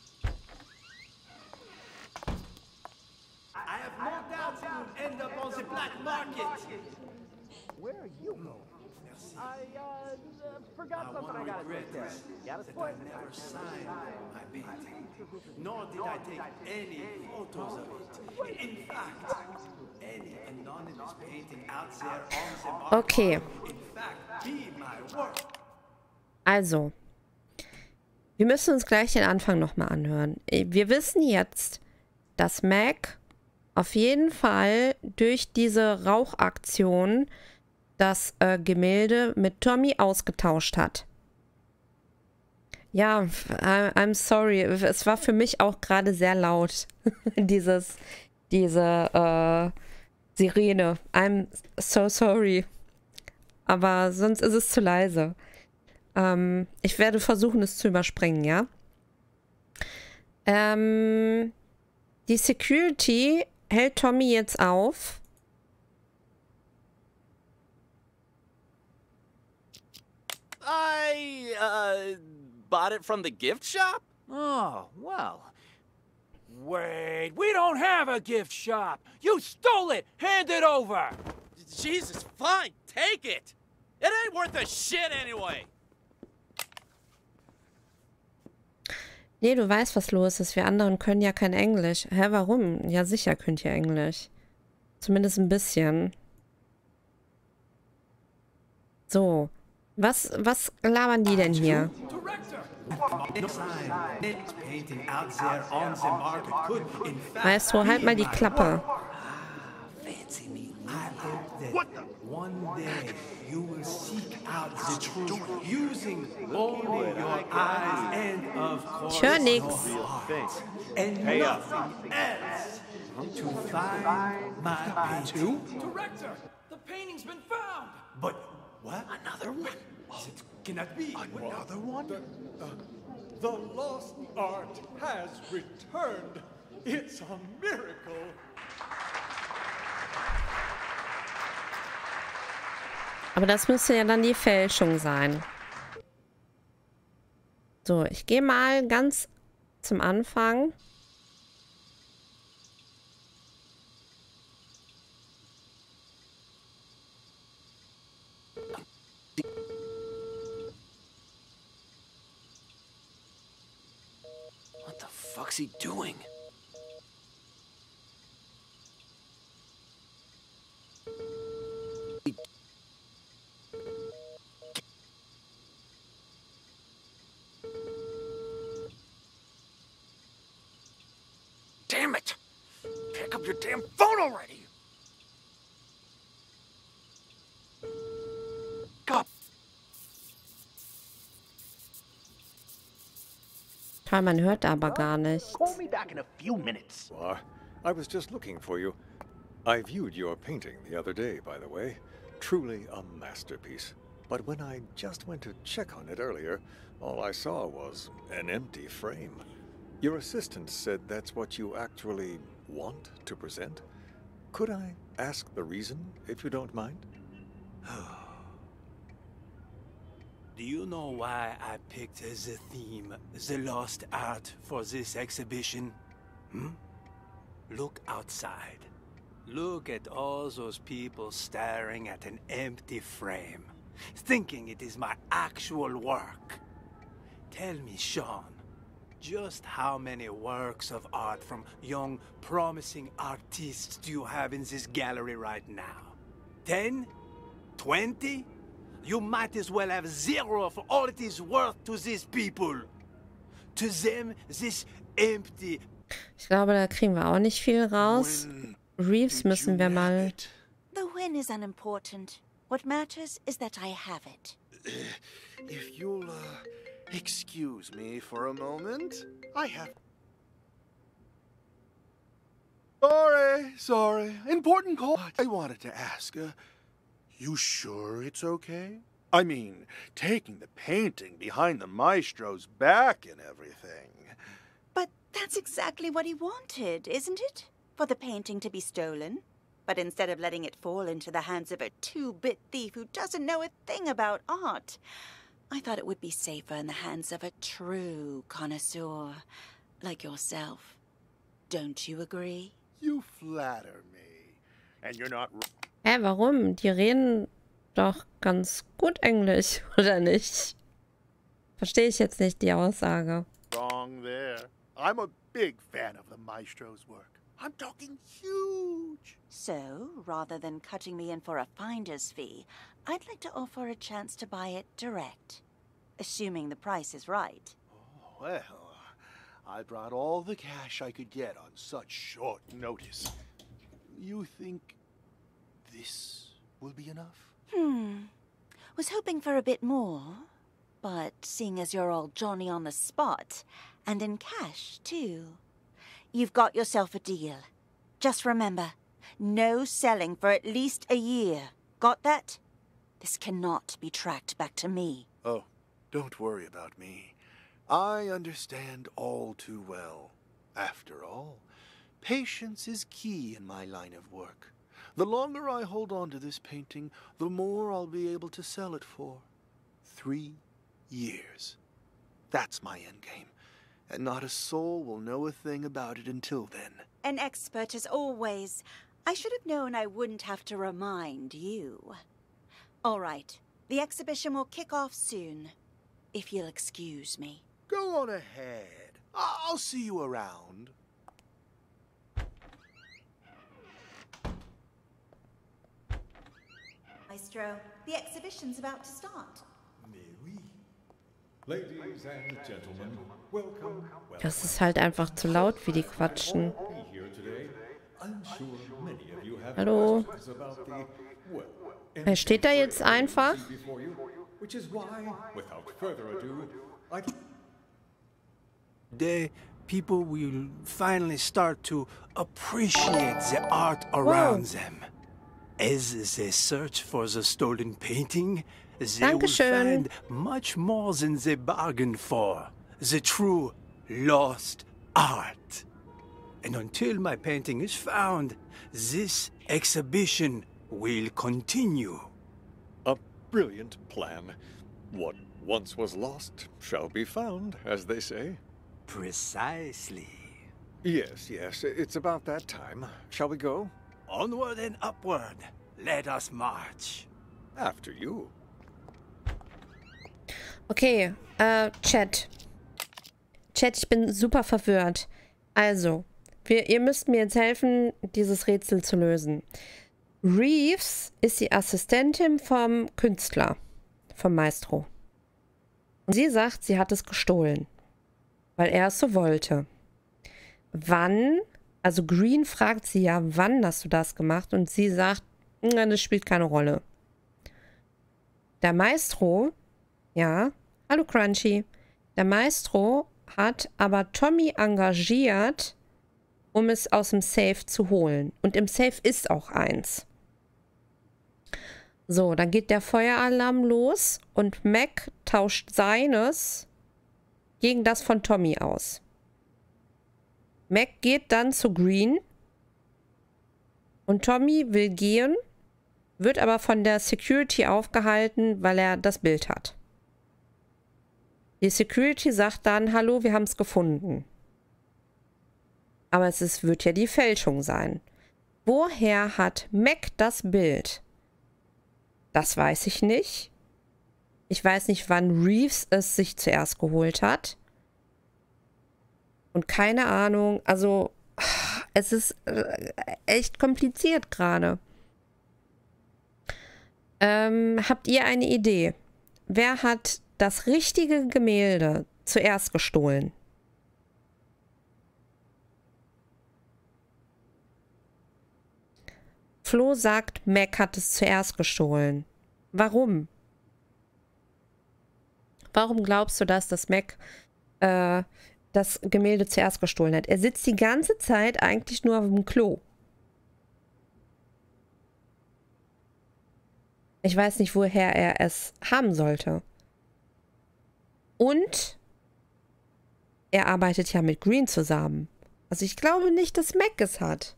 I have no doubt you'll end up on the black market. Where are you going? I, uh, forgot something I gotta take care of. Got a point? I never signed my painting. Nor did I take any photos of it. In fact, any anonymous painting out there on the market. Okay. In fact, be my work. Also. Wir müssen uns gleich den Anfang nochmal anhören. Wir wissen jetzt, dass Mac auf jeden Fall durch diese Rauchaktion das äh, Gemälde mit Tommy ausgetauscht hat. Ja, I'm sorry. Es war für mich auch gerade sehr laut. Dieses, diese äh, Sirene. I'm so sorry. Aber sonst ist es zu leise. Ähm, ich werde versuchen, es zu überspringen, ja? Ähm, die Security hält Tommy jetzt auf. I, uh, bought it from the gift shop? Oh, well. Wait, we don't have a gift shop. You stole it. Hand it over. Jesus, fine, take it. It ain't worth a shit anyway. Nee, du weißt, was los ist. Wir anderen können ja kein Englisch. Hä, warum? Ja, sicher könnt ihr Englisch. Zumindest ein bisschen. So. Was, was labern die denn hier? Maestro, halt mal die Klappe. Ich höre nichts. To find my painting. Director, the painting's been found. But what? Another one. Oh, it cannot be. Another one? The, uh, the lost art has returned. It's a miracle. Aber das müsste ja dann die Fälschung sein. So, ich gehe mal ganz zum Anfang. fuck's he doing? Damn it! Pick up your damn phone already! God. Toll, man hört aber gar nichts. Call me back in a few minutes. Well, I was just looking for you. I viewed your painting the other day, by the way. Truly a masterpiece. But when I just went to check on it earlier, all I saw was an empty frame. Your assistant said that's what you actually want to present. Could I ask the reason, if you don't mind? Do you know why I picked as a theme the lost art for this exhibition? Hmm? Look outside. Look at all those people staring at an empty frame, thinking it is my actual work. Tell me, Sean, just how many works of art from young, promising artists do you have in this gallery right now? Ten? Twenty? You might as well have zero for all it is worth to these people. To them, this empty... Ich glaube, da kriegen wir auch nicht viel raus. Reeves müssen wir mal... The win is unimportant. What matters is that I have it. If you'll, uh, excuse me for a moment, I have... Sorry, sorry. Important call. I wanted to ask, uh, you sure it's okay? I mean, taking the painting behind the maestro's back and everything. But that's exactly what he wanted, isn't it? For the painting to be stolen. But instead of letting it fall into the hands of a two-bit thief who doesn't know a thing about art, I thought it would be safer in the hands of a true connoisseur like yourself. Don't you agree? You flatter me. And you're not... Hä, warum? Die reden doch ganz gut Englisch, oder nicht? Verstehe ich jetzt nicht die Aussage. Wrong there. I'm a big fan of the maestro's work. I'm talking huge. So, rather than cutting me in for a finder's fee, I'd like to offer a chance to buy it direct. Assuming the price is right. Oh, well, I brought all the cash I could get on such short notice. You think this will be enough? Hmm. Was hoping for a bit more. But seeing as you're all Johnny on the spot, and in cash, too, you've got yourself a deal. Just remember, no selling for at least a year. Got that? This cannot be tracked back to me. Oh, don't worry about me. I understand all too well. After all, patience is key in my line of work. The longer I hold on to this painting, the more I'll be able to sell it for. Three years. That's my endgame. And not a soul will know a thing about it until then. An expert as always. I should have known I wouldn't have to remind you. All right. The exhibition will kick off soon. If you'll excuse me. Go on ahead. I'll see you around. Maestro, the exhibition's about to start. Ladies and gentlemen, welcome. Das ist halt einfach zu laut, wie die quatschen. Hallo? Er steht da jetzt einfach? Today, people will finally start to appreciate the art around Whoa. them. As they search for the stolen painting, they Dankeschön. will find much more than they bargained for. The true lost art. And until my painting is found, this exhibition will continue. A brilliant plan. What once was lost shall be found, as they say. Precisely. Yes, yes, it's about that time. Shall we go? Onward and upward. Let us march. After you. Okay, äh, Chat. Chat, ich bin super verwirrt. Also, wir, ihr müsst mir jetzt helfen, dieses Rätsel zu lösen. Reeves ist die Assistentin vom Künstler, vom Maestro. Und sie sagt, sie hat es gestohlen, weil er es so wollte. Wann, also Green fragt sie ja, wann hast du das gemacht? Und sie sagt, das spielt keine Rolle. Der Maestro, ja, hallo Crunchy, der Maestro hat aber Tommy engagiert, um es aus dem Safe zu holen. Und im Safe ist auch eins. So, dann geht der Feueralarm los und Mac tauscht seines gegen das von Tommy aus. Mac geht dann zu Green und Tommy will gehen, wird aber von der Security aufgehalten, weil er das Bild hat. Die Security sagt dann, hallo, wir haben es gefunden. Aber es ist, wird ja die Fälschung sein. Woher hat Mac das Bild? Das weiß ich nicht. Ich weiß nicht, wann Reeves es sich zuerst geholt hat. Und keine Ahnung, also es ist äh, echt kompliziert gerade. Ähm, habt ihr eine Idee? Wer hat das richtige Gemälde zuerst gestohlen? Flo sagt, Mac hat es zuerst gestohlen. Warum? Warum glaubst du, dass das Mac äh, das Gemälde zuerst gestohlen hat? Er sitzt die ganze Zeit eigentlich nur auf dem Klo. Ich weiß nicht, woher er es haben sollte. Und er arbeitet ja mit Green zusammen. Also ich glaube nicht, dass Mac es hat.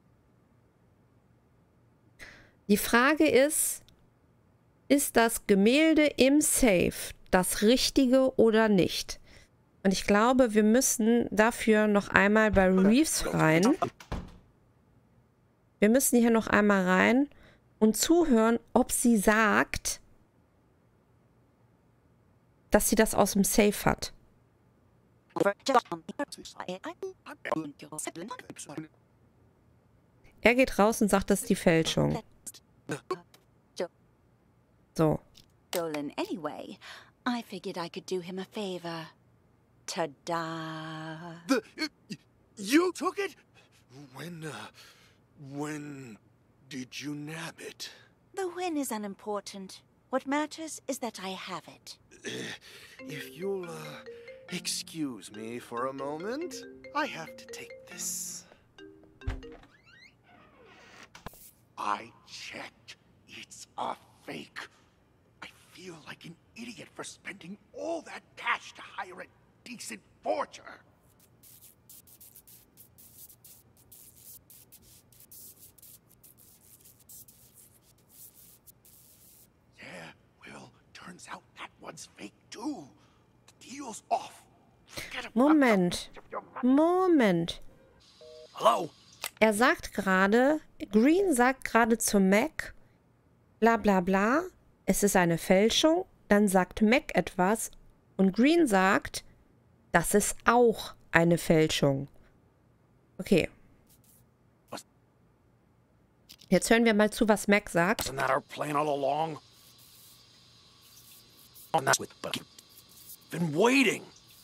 Die Frage ist, ist das Gemälde im Safe das Richtige oder nicht? Und ich glaube, wir müssen dafür noch einmal bei Reeves rein. Wir müssen hier noch einmal rein und zuhören, ob sie sagt, dass sie das aus dem Safe hat. Er geht raus und sagt, das ist die Fälschung. So. Stolen anyway. I figured I could do him a favor. Ta-da! The uh, you took it? When uh, when did you nab it? The win is unimportant. What matters is that I have it. If you'll uh, excuse me for a moment, I have to take this. I checked. It's a fake. I feel like an idiot for spending all that cash to hire a decent forger. Yeah, well, turns out that one's fake too. The deal's off. Moment. Moment. Hello? Er sagt gerade, Green sagt gerade zu Mac, bla bla bla, es ist eine Fälschung. Dann sagt Mac etwas und Green sagt, das ist auch eine Fälschung. Okay. Jetzt hören wir mal zu, was Mac sagt. Isn't that our plan all along? But I've been waiting.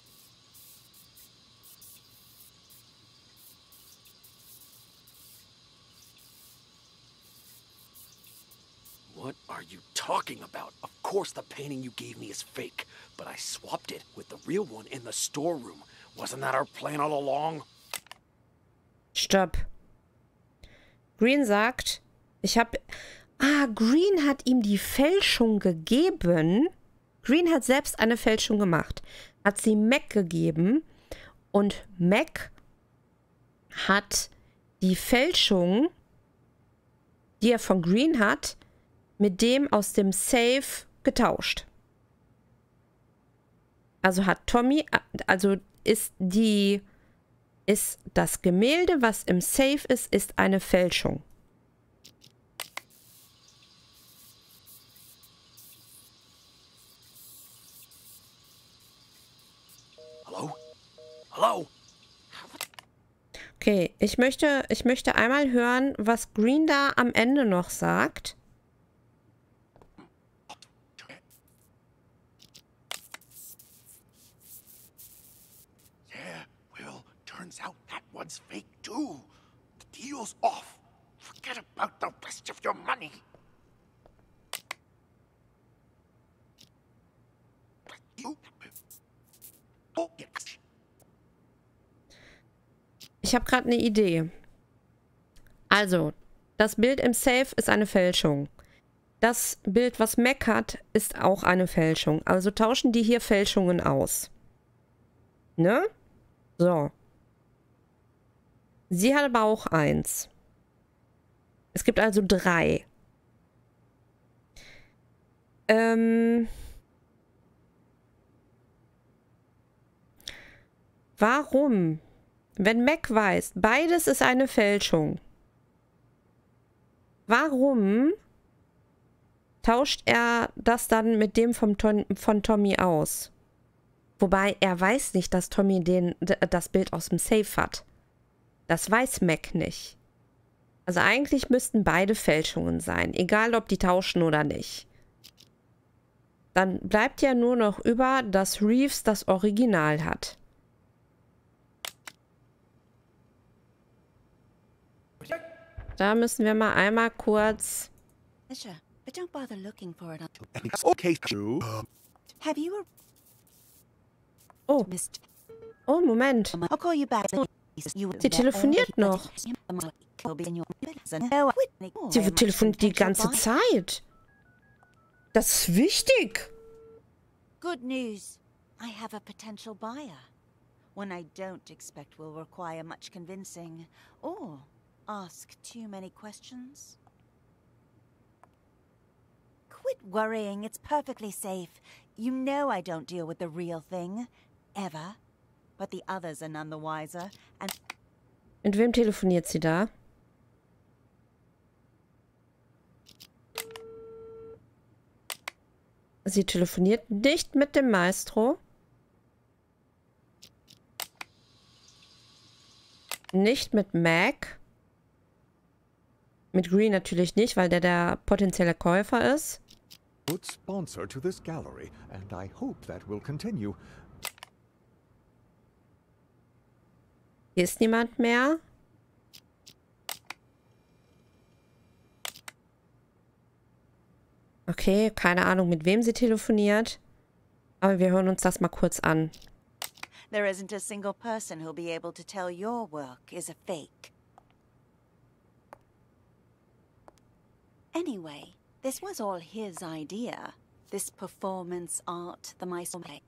What are you talking about? Of course the painting you gave me is fake, but I swapped it with the real one in the storeroom. Wasn't that our plan all along? Stopp. Green sagt, ich habe... Ah, Green hat ihm die Fälschung gegeben. Green hat selbst eine Fälschung gemacht. Hat sie Mac gegeben. Und Mac hat die Fälschung, die er von Green hat, mit dem aus dem Safe getauscht. Also hat Tommy, also ist die, ist das Gemälde, was im Safe ist, ist eine Fälschung. Hello? Hello? Okay, ich möchte, ich möchte einmal hören, was Green da am Ende noch sagt. Yeah, well, turns out that one's fake too. The deal's off. Forget about the rest of your money. Ich habe gerade eine Idee. Also, das Bild im Safe ist eine Fälschung. Das Bild, was Mac hat, ist auch eine Fälschung. Also tauschen die hier Fälschungen aus. Ne? So. Sie hat aber auch eins. Es gibt also drei. Ähm... Warum? Wenn Mac weiß, beides ist eine Fälschung. Warum tauscht er das dann mit dem vom Ton, von Tommy aus? Wobei er weiß nicht, dass Tommy den, das Bild aus dem Safe hat. Das weiß Mac nicht. Also eigentlich müssten beide Fälschungen sein, egal ob die tauschen oder nicht. Dann bleibt ja nur noch über, dass Reeves das Original hat. Da müssen wir mal einmal kurz... But don't bother looking for it. Okay, Drew. Have you a... Oh. Oh, Moment. I'll call you back. Sie telefoniert noch. Sie telefoniert die ganze Zeit. Das ist wichtig. Good news. I have a potential buyer. One I don't expect will require much convincing or ask too many questions. Quit worrying. It's perfectly safe. You know I don't deal with the real thing. Ever. But the others are none the wiser. And mit wem telefoniert sie da? Sie telefoniert nicht mit dem Maestro. Nicht mit Mac. Mit Green natürlich nicht, weil der der potenzielle Käufer ist. Good sponsor to this gallery, and I hope that will continue. Hier ist niemand mehr. Okay, keine Ahnung, mit wem sie telefoniert. Aber wir hören uns das mal kurz an. there isn't a single person who'll be able to tell your work is a fake. Anyway, this was all his idea. This performance art the Maestro made.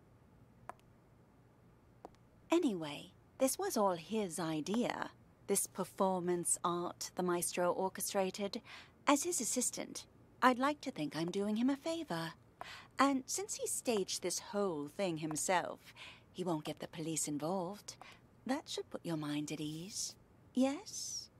Anyway, this was all his idea. This performance art the Maestro orchestrated. As his assistant, I'd like to think I'm doing him a favor. And since he staged this whole thing himself, he won't get the police involved. That should put your mind at ease. Yes?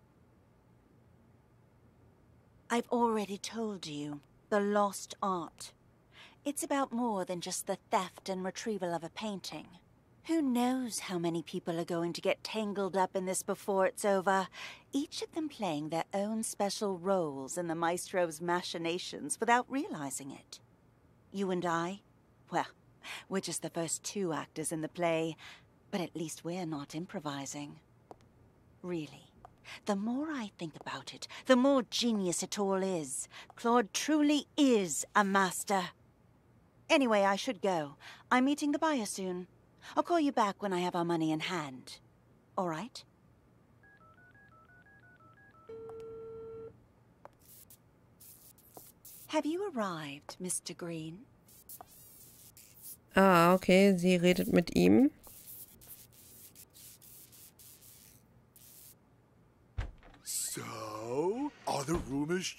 I've already told you, the lost art. It's about more than just the theft and retrieval of a painting. Who knows how many people are going to get tangled up in this before it's over, each of them playing their own special roles in the Maestro's machinations without realizing it. You and I? Well, we're just the first two actors in the play, but at least we're not improvising. Really, the more I think about it, the more genius it all is. Claude truly is a master. Anyway, I should go. I'm meeting the buyer soon. I'll call you back when I have our money in hand. All right? Have you arrived, Mister Green? Ah, okay, sie redet mit ihm. So, are the rumors...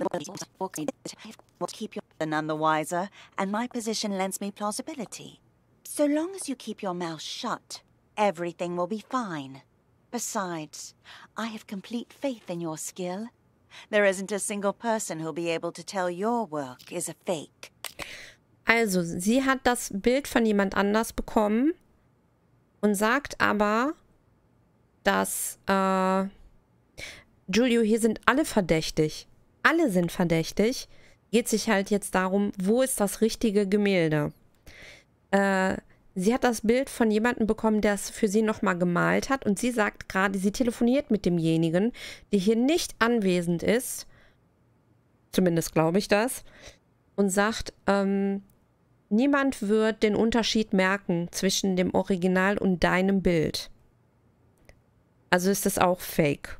Keep your none the wiser, and my position lends me plausibility. So long as you keep your mouth shut, everything will be fine. Besides, I have complete faith in your skill. There isn't a single person who'll be able to tell your work is a fake. Also, sie hat das Bild von jemand anders bekommen und sagt aber, dass, äh, Giulio, hier sind alle verdächtig. Alle sind verdächtig. Geht sich halt jetzt darum, wo ist das richtige Gemälde? Äh, sie hat das Bild von jemandem bekommen, der es für sie nochmal gemalt hat. Und sie sagt gerade, sie telefoniert mit demjenigen, der hier nicht anwesend ist. Zumindest glaube ich das. Und sagt, ähm, niemand wird den Unterschied merken zwischen dem Original und deinem Bild. Also ist das auch fake.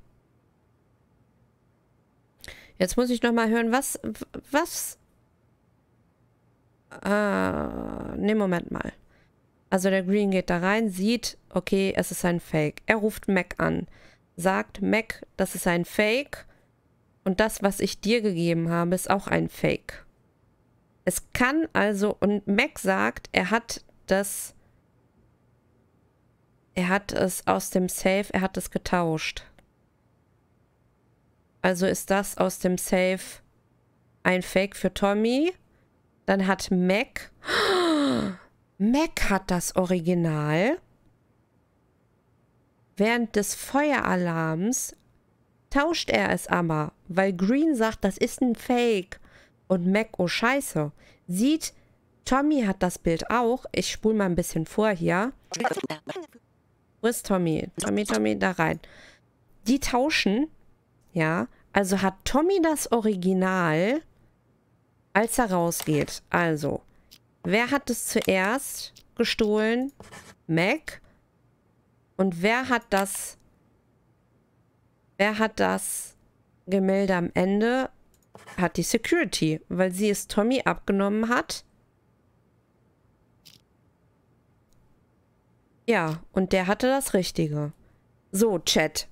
Jetzt muss ich noch mal hören, was, was, äh, ne, Moment mal. Also der Green geht da rein, sieht, okay, es ist ein Fake. Er ruft Mac an, sagt, Mac, das ist ein Fake und das, was ich dir gegeben habe, ist auch ein Fake. Es kann also, und Mac sagt, er hat das, er hat es aus dem Safe, er hat es getauscht. Also ist das aus dem Safe ein Fake für Tommy. Dann hat Mac, Mac hat das Original. Während des Feueralarms tauscht er es aber, weil Green sagt, das ist ein Fake. Und Mac, oh Scheiße, sieht, Tommy hat das Bild auch. Ich spule mal ein bisschen vor hier. Wo ist Tommy? Tommy, Tommy, da rein. Die tauschen, ja, also hat Tommy das Original, als er rausgeht. Also, wer hat es zuerst gestohlen? Mac. Und wer hat das, wer hat das Gemälde am Ende? Hat die Security, weil sie es Tommy abgenommen hat. Ja, und der hatte das Richtige. So, Chat.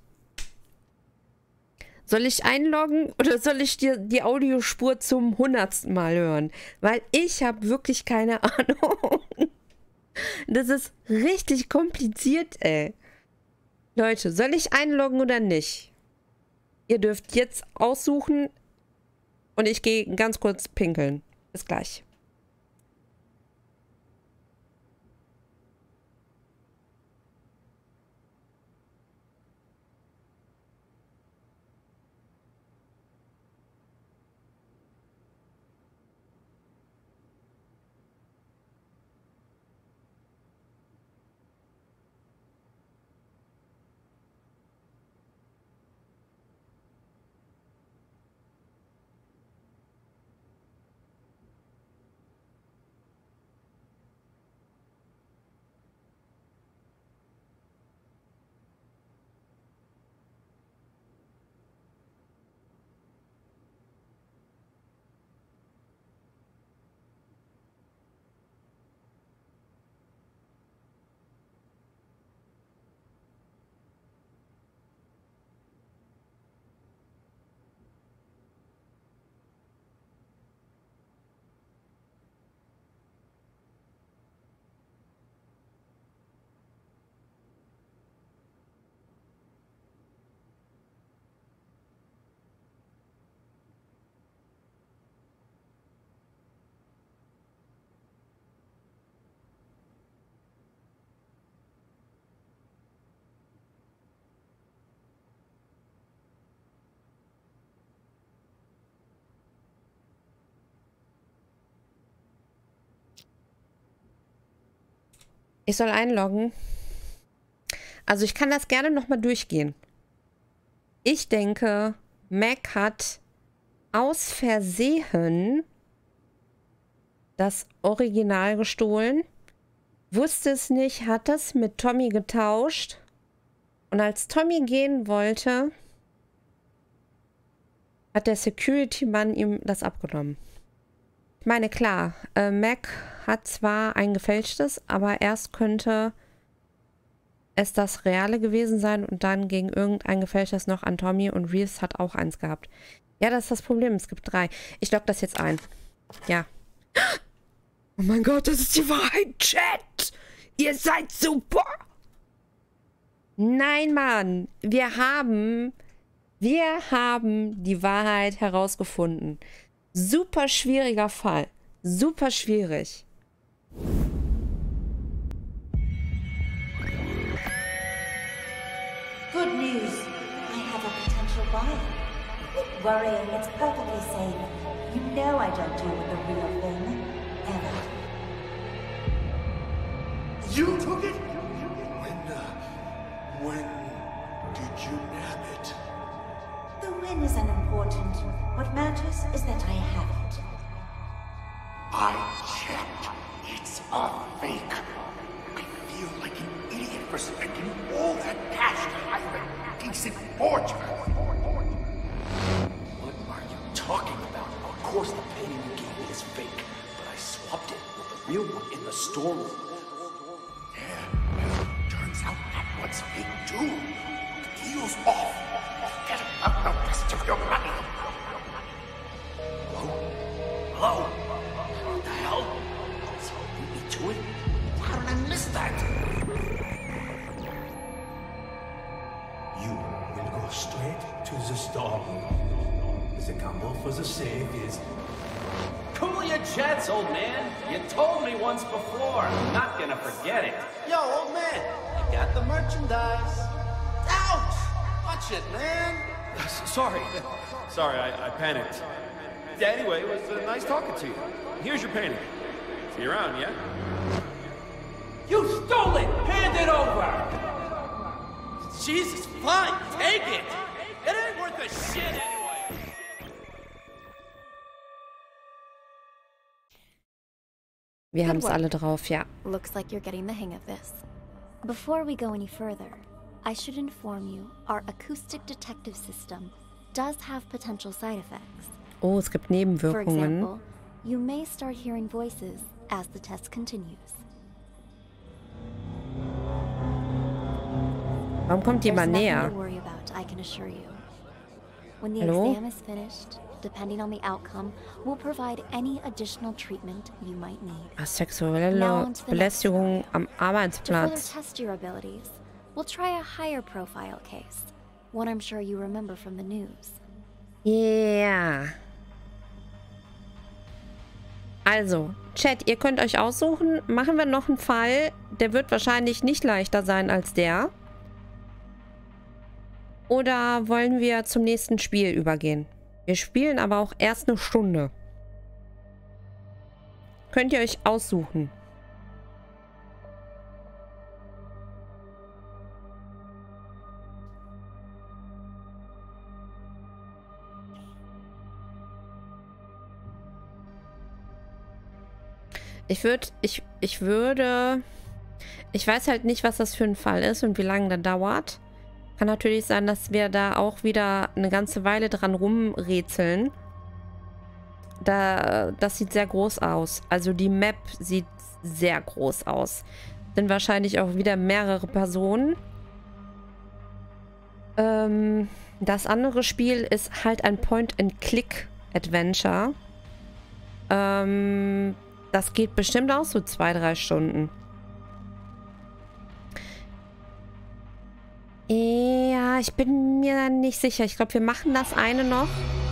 Soll ich einloggen oder soll ich dir die Audiospur zum hundertsten Mal hören? Weil ich habe wirklich keine Ahnung. Das ist richtig kompliziert, ey. Leute, soll ich einloggen oder nicht? Ihr dürft jetzt aussuchen und ich gehe ganz kurz pinkeln. Bis gleich. Ich soll einloggen. Also ich kann das gerne nochmal durchgehen. Ich denke, Mac hat aus Versehen das Original gestohlen, wusste es nicht, hat es mit Tommy getauscht und als Tommy gehen wollte, hat der Security-Mann ihm das abgenommen. Ich meine, klar, äh, Mac hat zwar ein gefälschtes, aber erst könnte es das reale gewesen sein und dann ging irgendein gefälschtes noch an Tommy und Reese hat auch eins gehabt. Ja, das ist das Problem. Es gibt drei. Ich logge das jetzt ein. Ja. Oh mein Gott, das ist die Wahrheit, Chat! Ihr seid super! Nein, Mann. Wir haben, wir haben die Wahrheit herausgefunden. Super schwieriger Fall. Super schwierig. worrying. It's perfectly safe. You know I don't deal with the real thing. Ever. You took it? When, uh, when did you nab it? The win is unimportant. What matters is that I have it. I checked. It's a fake. I feel like an idiot for spending all that cash to hire a decent fortune. What are you talking about? Of course the painting you gave me is fake, but I swapped it with the real one in the storeroom. Yeah, well, turns out that one's fake too. The deal's off. Get up the rest of your money. Hello? Hello? What the hell? So beat me to it? How did I miss that? You will go straight to the storeroom. The gamble for the safe is... Cool your jets, old man. You told me once before. I'm not gonna forget it. Yo, old man, you got the merchandise. Ouch! Watch it, man. Sorry. Sorry, I, I panicked. Anyway, it was uh, nice talking to you. Here's your painting. See you around, yeah? You stole it! Hand it over! Jesus, fine, take it! It ain't worth a shit anyway! Wir haben es alle drauf, ja. Looks like you're getting the hang of this. Before we go any further, I should inform you our acoustic detective system does have potential side effects. Oh, es gibt For Nebenwirkungen. example, you may start hearing voices as the test continues. Warum kommt There's jemand nothing näher? to worry about, I can assure you. When the Hallo? exam is finished, depending on the outcome, we'll provide any additional treatment you might need. Ah, sexuelle Now on to the next Belästigung am To further Arbeitsplatz. test your abilities, we'll try a higher profile case, one I'm sure you remember from the news. Ja. Also, Chat, ihr könnt euch aussuchen, machen wir noch einen Fall, der wird wahrscheinlich nicht leichter sein als der. Oder wollen wir zum nächsten Spiel übergehen? Wir spielen aber auch erst eine Stunde. Könnt ihr euch aussuchen. Ich würde, ich, ich würde, ich weiß halt nicht, was das für ein Fall ist und wie lange der dauert. Kann natürlich sein, dass wir da auch wieder eine ganze Weile dran rumrätseln. Da, das sieht sehr groß aus. Also die Map sieht sehr groß aus. Sind wahrscheinlich auch wieder mehrere Personen. Ähm, das andere Spiel ist halt ein Point-and-Click-Adventure. Ähm, das geht bestimmt auch so zwei, drei Stunden. Ja, ich bin mir nicht sicher. Ich glaube, wir machen das eine noch.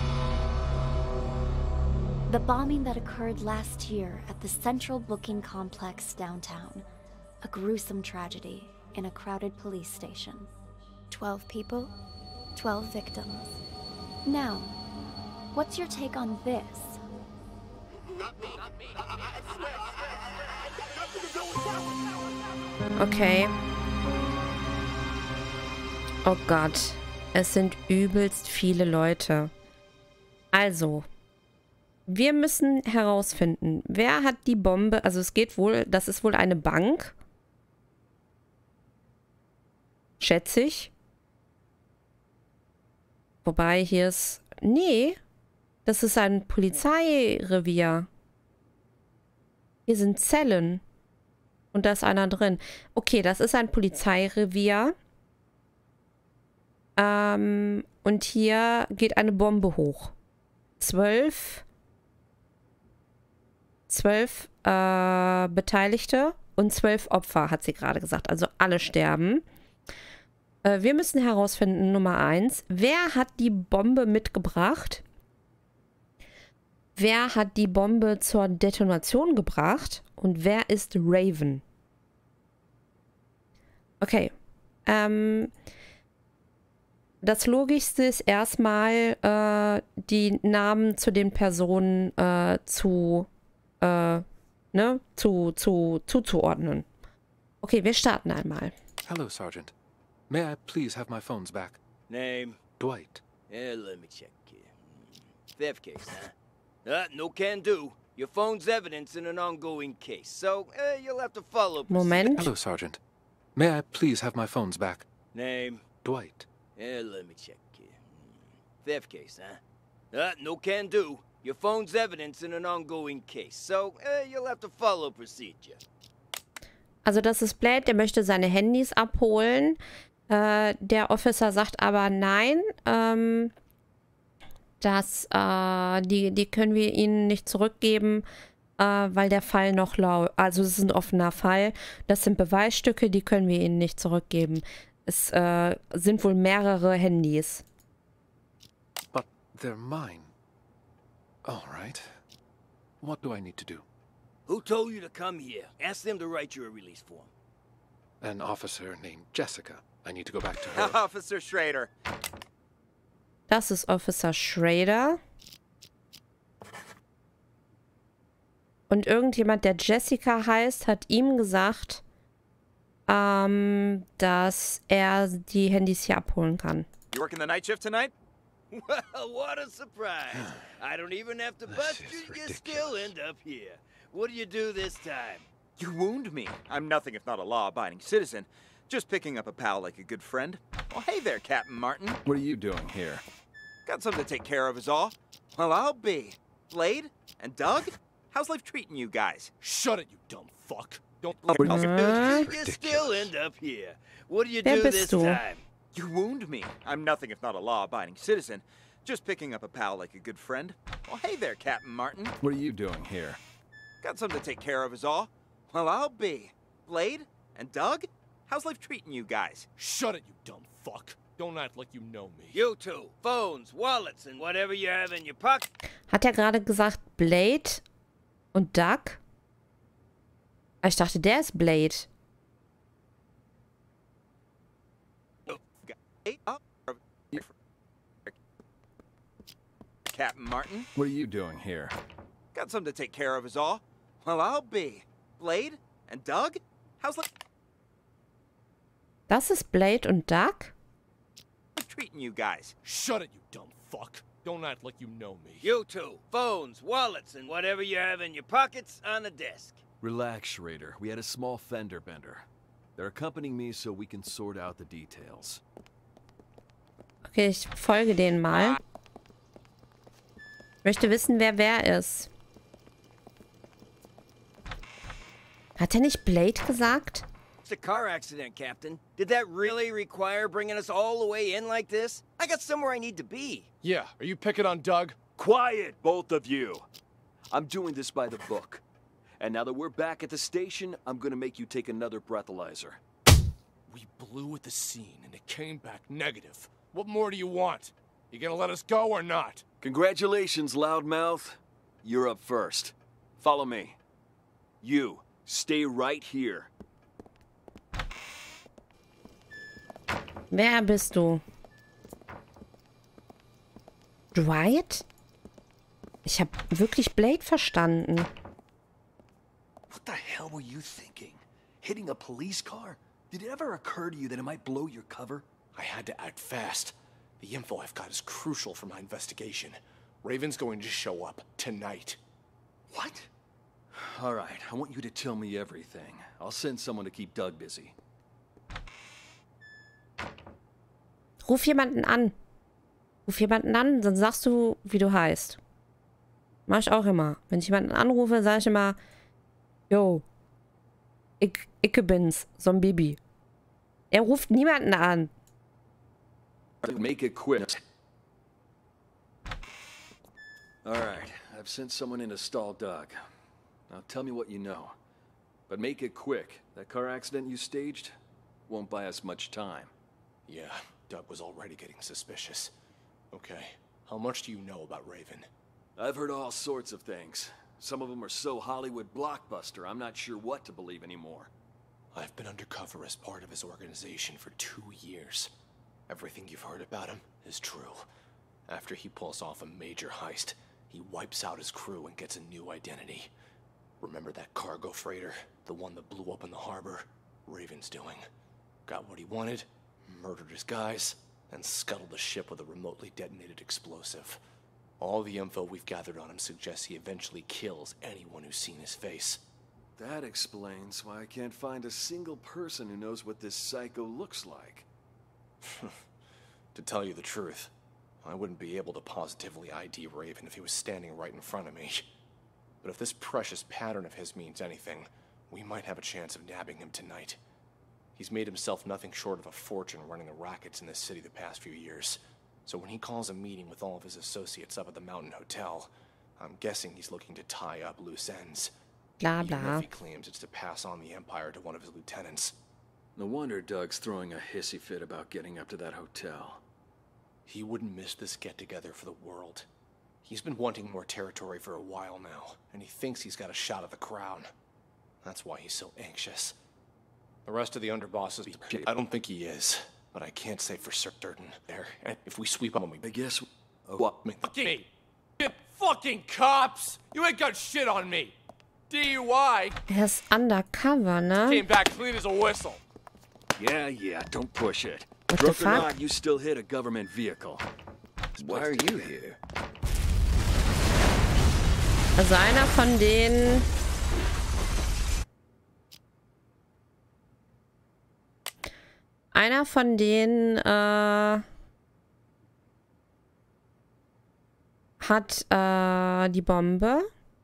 The bombing that occurred last year at the Central Booking Complex downtown. A gruesome tragedy in a crowded police station. Twelve people, twelve victims. Now, what's your take on this? Okay. Oh Gott. Es sind übelst viele Leute. Also. Wir müssen herausfinden, wer hat die Bombe, also es geht wohl, das ist wohl eine Bank. Schätze ich. Wobei hier ist, nee, das ist ein Polizeirevier. Hier sind Zellen. Und da ist einer drin. Okay, das ist ein Polizeirevier. Ähm, und hier geht eine Bombe hoch. Zwölf... Zwölf äh, Beteiligte und zwölf Opfer, hat sie gerade gesagt. Also alle sterben. Äh, wir müssen herausfinden, Nummer eins, wer hat die Bombe mitgebracht? Wer hat die Bombe zur Detonation gebracht? Und wer ist Raven? Okay. Ähm, das Logischste ist erstmal, äh, die Namen zu den Personen äh, zu, äh, ne, zu, zu, zuzuordnen. Okay, wir starten einmal. Hello, Sergeant. May I please have my phones back? Name? Dwight. Yeah, let me check here. Theft case, huh? Uh, no can do. Your phone's evidence in an ongoing case, so uh, you'll have to follow. Moment. Hello, Sergeant. May I please have my phones back? Name? Dwight. Yeah, let me check here. Theft case, huh? Uh, no can do. Your phone's evidence in an ongoing case, so uh, you'll have to follow procedure. Also das ist Blade, der möchte seine Handys abholen. Äh, der Officer sagt aber nein, ähm, dass äh, die, die können wir ihnen nicht zurückgeben, äh, weil der Fall noch lau, also es ist ein offener Fall. Das sind Beweisstücke, die können wir ihnen nicht zurückgeben. Es äh, sind wohl mehrere Handys. But they're mine. All right. What do I need to do? Who told you to come here? Ask them to write you a release form. An officer named Jessica. I need to go back to her. Officer Schrader. Das ist Officer Schrader. Und irgendjemand, der Jessica heißt, hat ihm gesagt, ähm, dass er die Handys hier abholen kann. You working the night shift tonight? Well, what a surprise. I don't even have to bust you, you still end up here. What do you do this time? You wound me. I'm nothing if not a law-abiding citizen. Just picking up a pal like a good friend. Well, hey there, Captain Martin. What are you doing here? Got something to take care of is all. Well, I'll be. Blade? And Doug? How's life treating you guys? Shut it, you dumb fuck. Don't... You still end up here. What do you do this time? You wound me. I'm nothing if not a law-abiding citizen. Just picking up a pal like a good friend. Well, hey there, Captain Martin. What are you doing here? Got something to take care of is all. Well, I'll be. Blade? And Doug? How's life treating you guys? Shut it, you dumb fuck. Don't act like you know me. You two. Phones, wallets, and whatever you have in your pocket. Hat er gerade gesagt Blade und Doug? Ich dachte, der ist Blade. Captain Martin? What are you doing here? Got something to take care of is all. Well, I'll be. Blade? And Doug? How's life Das ist Blade und Doug? treating you guys? Shut it, you dumb fuck. Don't act like you know me. You two. Phones, wallets, and whatever you have in your pockets on the desk. Relax, Schrader. We had a small fender bender. They're accompanying me so we can sort out the details. Okay, ich folge denen mal. Ich möchte wissen, wer wer ist. Hat er nicht Blade gesagt? It's a car accident, Captain. Did that really require bringing us all the way in like this? I got somewhere I need to be. Yeah, are you picking on Doug? Quiet, both of you. I'm doing this by the book. And now that we're back at the station, I'm gonna make you take another breathalyzer. We blew at the scene and it came back negative. What more do you want? You gonna let us go or not? Congratulations, loudmouth. You're up first. Follow me. You, stay right here. Wer bist du? Dwight? Ich habe wirklich Blade verstanden. What the hell were you thinking? Hitting a police car? Did it ever occur to you that it might blow your cover? I had to act fast. The info I've got is crucial for my investigation. Raven's going to show up tonight. What? All right, I want you to tell me everything. I'll send someone to keep Doug busy. Ruf jemanden an. Ruf jemanden an, dann sagst du, wie du heißt. Mach ich auch immer. Wenn ich jemanden anrufe, sage ich immer, yo, ich, ich bin's, so ein Baby. Er ruft niemanden an. Make it quick. All right, I've sent someone in to stall Doug. Now tell me what you know. But make it quick. That car accident you staged won't buy us much time. Yeah, Doug was already getting suspicious. Okay, how much do you know about Raven? I've heard all sorts of things. Some of them are so Hollywood blockbuster, I'm not sure what to believe anymore. I've been undercover as part of his organization for two years. Everything you've heard about him is true. After he pulls off a major heist, he wipes out his crew and gets a new identity. Remember that cargo freighter? The one that blew up in the harbor? Raven's doing. Got what he wanted, murdered his guys, and scuttled the ship with a remotely detonated explosive. All the info we've gathered on him suggests he eventually kills anyone who's seen his face. That explains why I can't find a single person who knows what this psycho looks like. To tell you the truth, I wouldn't be able to positively I D Raven if he was standing right in front of me. But if this precious pattern of his means anything, we might have a chance of nabbing him tonight. He's made himself nothing short of a fortune running the rackets in this city the past few years. So when he calls a meeting with all of his associates up at the Mountain Hotel, I'm guessing he's looking to tie up loose ends. Blah, Even blah. if he claims it's to pass on the Empire to one of his lieutenants. No wonder Doug's throwing a hissy fit about getting up to that hotel. He wouldn't miss this get-together for the world. He's been wanting more territory for a while now, and he thinks he's got a shot at the crown. That's why he's so anxious. The rest of the underbosses, I don't think he is, but I can't say for certain. There, and if we sweep him, we... I guess... Oh, what? Fucking me! You fucking cops! You ain't got shit on me! D U I Er ist undercover, ne? came back clean as a whistle. Yeah, yeah, don't push it. What the Drunk or fuck? not, you still hit a government vehicle. Why are you here? Also einer von den... Einer von denen äh, hat äh, die Bombe.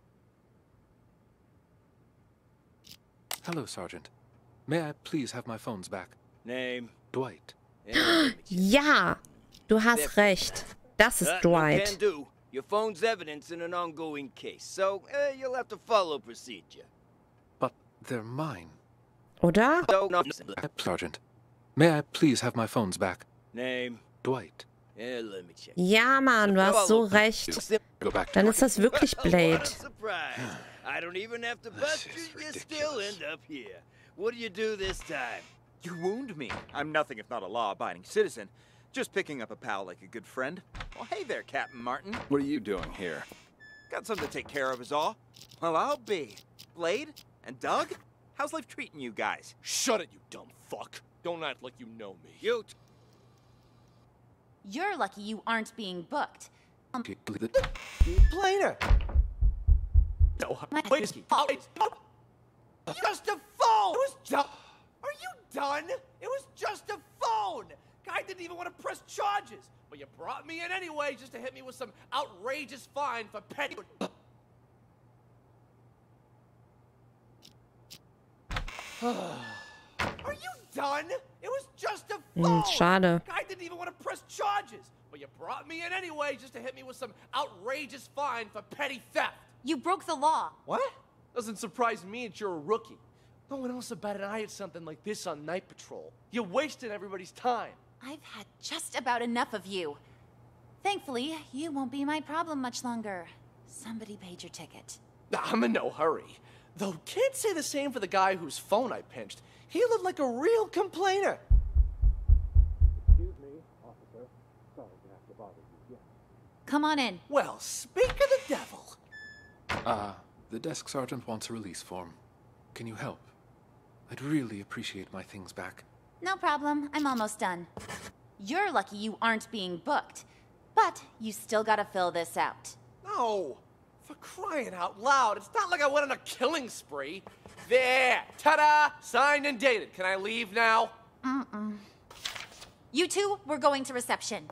Hello, Sergeant. May I please have my phones back? Name? Dwight. Ja, du hast recht. Das ist Uh, no Dwight. can do. Your phone's evidence in an ongoing case, so uh, you'll have to follow procedure. But they're mine. Oder? So, no, Sergeant. May I please have my phones back? Name? Dwight. Yeah, let me check. Ja, Mann, du hast so recht. Go back to Dann ist das wirklich Blade. Surprise! I don't even have to bust you, you still end up here. What do you do this time? You wound me. I'm nothing if not a law-abiding citizen. Just picking up a pal like a good friend. Well, hey there, Captain Martin. What are you doing here? Got something to take care of is all. Well, I'll be. Blade? And Doug? How's life treating you guys? Shut it, you dumb fuck. Don't act like you know me. You t You're lucky you aren't being booked. Um, Plainer. No, wait, it's just a phone. It was just. Are you done? It was just a phone. Guy didn't even want to press charges, but you brought me in anyway just to hit me with some outrageous fine for petty. Are you done? It was just a phone. Hm, schade. Guy didn't even want to press charges, but you brought me in anyway just to hit me with some outrageous fine for petty theft. You broke the law. What? Doesn't surprise me that you're a rookie. No one else about an eye at something like this on night patrol. You're wasting everybody's time. I've had just about enough of you. Thankfully, you won't be my problem much longer. Somebody paid your ticket. I'm in no hurry. Though can't say the same for the guy whose phone I pinched. He looked like a real complainer. Excuse me, officer. Sorry to have to bother you. Come on in. Well, speak of the devil. Ah, uh, the desk sergeant wants a release form. Can you help? I'd really appreciate my things back. No problem. I'm almost done. You're lucky you aren't being booked. But you still gotta fill this out. No. For crying out loud, it's not like I went on a killing spree. There! Ta-da! Signed and dated. Can I leave now? Mm-mm. You two, we're going to reception.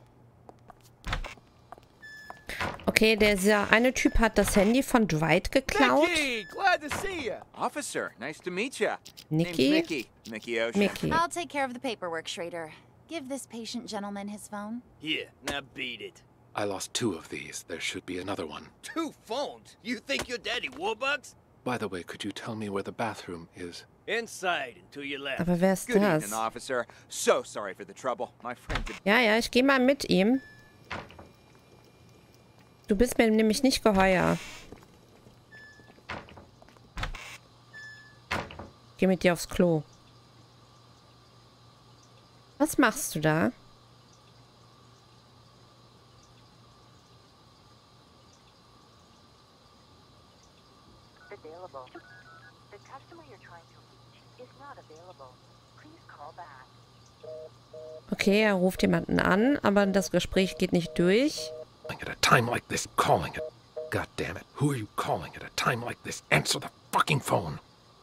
Okay, dieser eine Typ hat das Handy von Dwight geklaut. Mickey, glad to see you. Officer, nice to meet you. Nikki? Name's Mickey. Mickey Ocean. Mickey. I'll take care of the paperwork, Schrader. Give this patient gentleman his phone. Here, now beat it. I lost two of these. There should be another one. Two phones? You think you're Daddy Warbucks? By the way, could you tell me where the bathroom is? Inside and to your left. Aber wer ist Good das? evening, officer. So sorry for the trouble. My friend did... Ja, ja, ich gehe mal mit ihm. Du bist mir nämlich nicht geheuer. Ich geh mit dir aufs Klo. Was machst du da? available. The customer you're trying to reach is not available. Please call back. Okay, er ruft jemanden an, aber das Gespräch geht nicht durch. At a time like this, calling it. God damn it. Who are you calling at a time like this? Answer the fucking phone.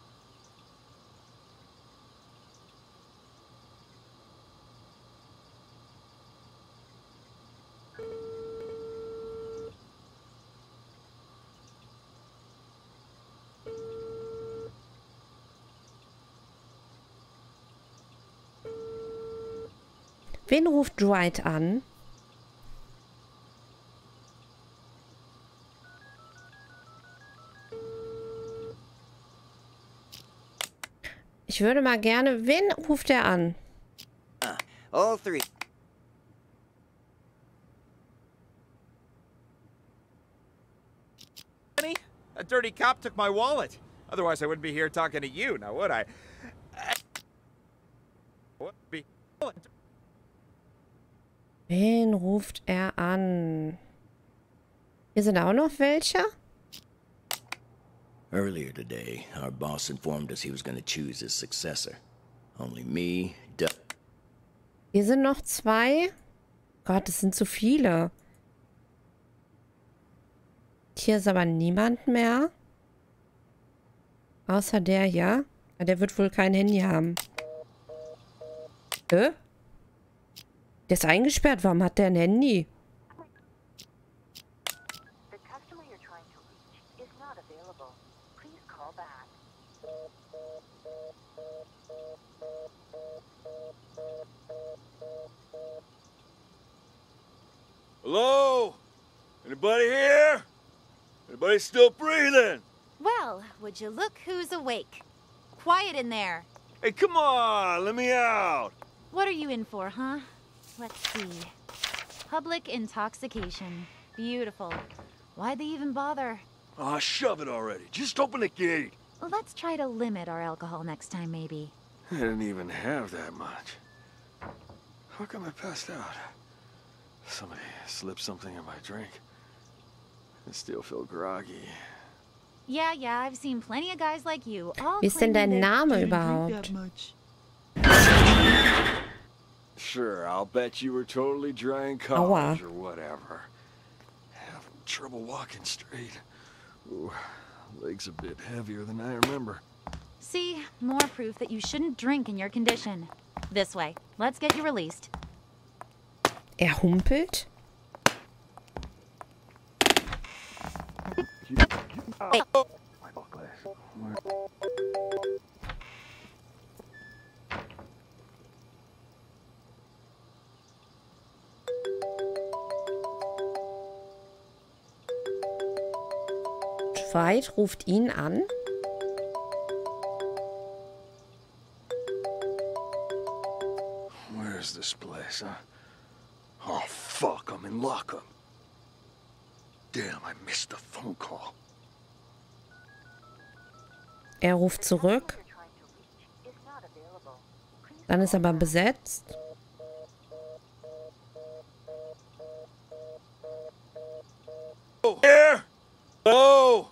Wen ruft Dwight an? Ich würde mal gerne... Wen ruft er an? Uh, all three. A dirty cop took my wallet. Otherwise, I wouldn't be here talking to you, now would I? What be? Wen ruft er an? Hier sind auch noch welche? Earlier today, our boss informed us he was going to choose his successor. Only me, Doug. Hier sind noch zwei. Gott, das sind zu viele. Hier ist aber niemand mehr. Außer der hier. Der wird wohl kein Handy haben. Hä? Der ist eingesperrt. Warum hat der ein Handy? Hello? Anybody here? Anybody still breathing? Well, would you look who's awake? Quiet in there. Hey, come on, let me out. What are you in for, huh? Let's see. Public intoxication. Beautiful. Why'd they even bother? Aw, oh, shove it already. Just open the gate. Let's try to limit our alcohol next time, maybe. I didn't even have that much. How come I passed out? Somebody slipped something in my drink. I still feel groggy. Yeah, yeah, I've seen plenty of guys like you. All Wie ist denn dein Name überhaupt? Sure, I'll bet you were totally dry in college or whatever. Having trouble walking straight. Ooh, legs a bit heavier than I remember. See, more proof that you shouldn't drink in your condition. This way. Let's get you released. Er humpelt? Dwight ruft ihn an. Where's this place, huh? Oh, fuck, I'm in lockup. Damn, I missed the phone call. Er ruft zurück. Dann ist aber besetzt. Oh, here! Oh!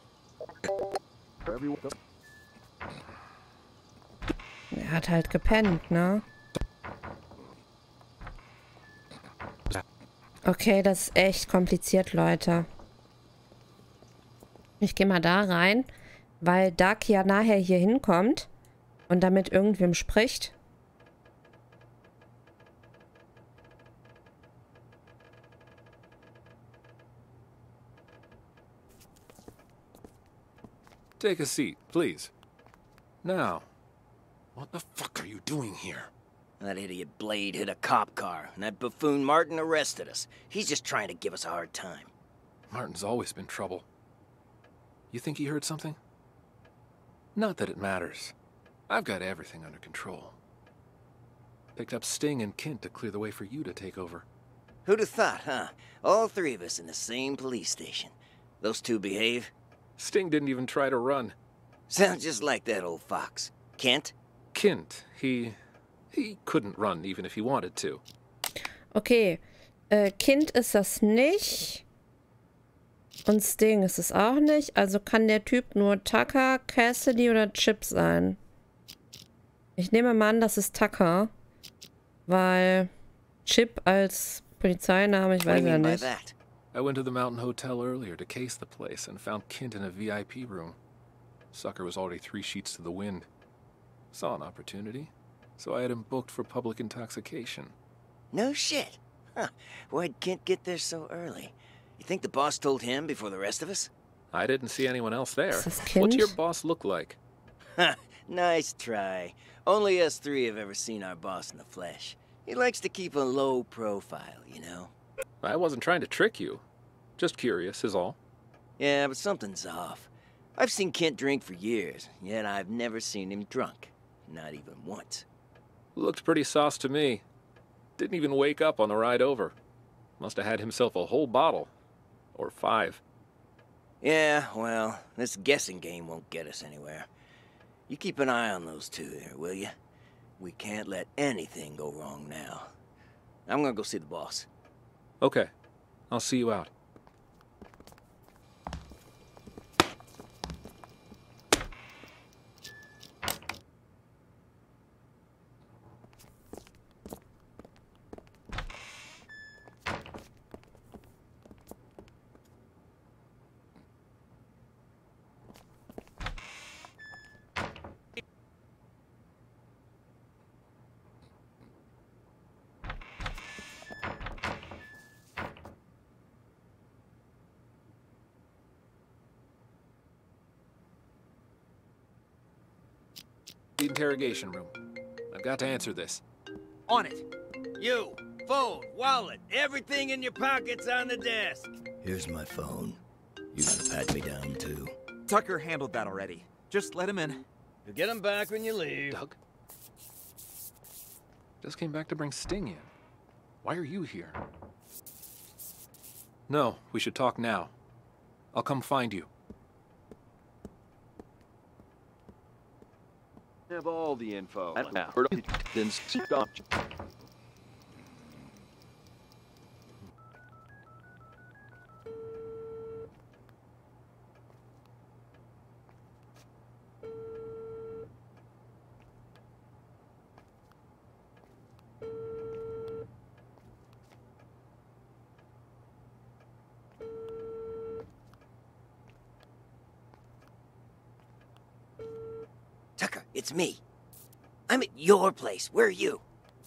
Er hat halt gepennt, ne? Okay, das ist echt kompliziert, Leute. Ich gehe mal da rein, weil Doug ja nachher hier hinkommt und damit irgendwem spricht. Take a seat, please. Now. What the fuck are you doing here? That idiot Blade hit a cop car, and that buffoon Martin arrested us. He's just trying to give us a hard time. Martin's always been trouble. You think he heard something? Not that it matters. I've got everything under control. Picked up Sting and Kent to clear the way for you to take over. Who'd have thought, huh? All three of us in the same police station. Those two behave? Sting didn't even try to run. Sounds just like that old fox. Kent? Kent, he... he couldn't run even if he wanted to. Okay, äh, Kind ist das nicht. Und Sting ist es auch nicht. Also kann der Typ nur Tucker, Cassidy oder Chip sein. Ich nehme mal an, das ist Tucker. Weil Chip als Polizeiname, ich weiß ja nicht. I went to the Mountain Hotel earlier to case the place and found Kint in a V I P room. Sucker was already three sheets to the wind. Saw an opportunity, so I had him booked for public intoxication. No shit. Huh. Why'd Kint get there so early? You think the boss told him before the rest of us? I didn't see anyone else there. Is this Kint? What's your boss look like? Ha! Nice try. Only us three have ever seen our boss in the flesh. He likes to keep a low profile, you know? I wasn't trying to trick you. Just curious, is all. Yeah, but something's off. I've seen Kint drink for years, yet I've never seen him drunk. Not even once. Looked pretty sauce to me. Didn't even wake up on the ride over. Must have had himself a whole bottle. Or five. Yeah, well, this guessing game won't get us anywhere. You keep an eye on those two there, will you? We can't let anything go wrong now. I'm gonna go see the boss. Okay. I'll see you out. The interrogation room. I've got to answer this. On it. You, phone, wallet, everything in your pockets on the desk. Here's my phone. You gotta pat me down, too. Tucker handled that already. Just let him in. You'll get him back when you leave. Doug? Just came back to bring Sting in. Why are you here? No, we should talk now. I'll come find you. Have all the info. Then stop. Tucker, it's me. I'm at your place. Where are you?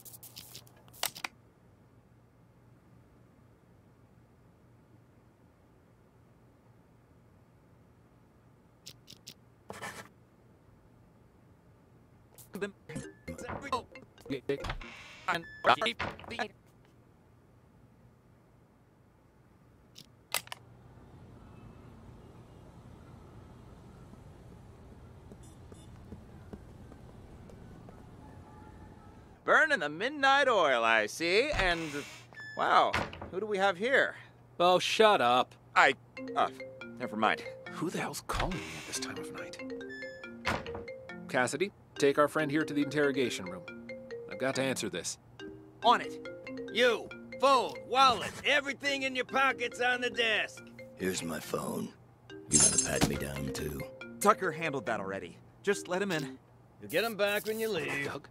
Burning the midnight oil, I see, and... Wow, who do we have here? Oh, shut up. I... Oh, never mind. Who the hell's calling me at this time of night? Cassidy, take our friend here to the interrogation room. I've got to answer this. On it. You, phone, wallet, everything in your pockets on the desk. Here's my phone. You gotta pat me down, too. Tucker handled that already. Just let him in. You'll get him back when you leave. Doug?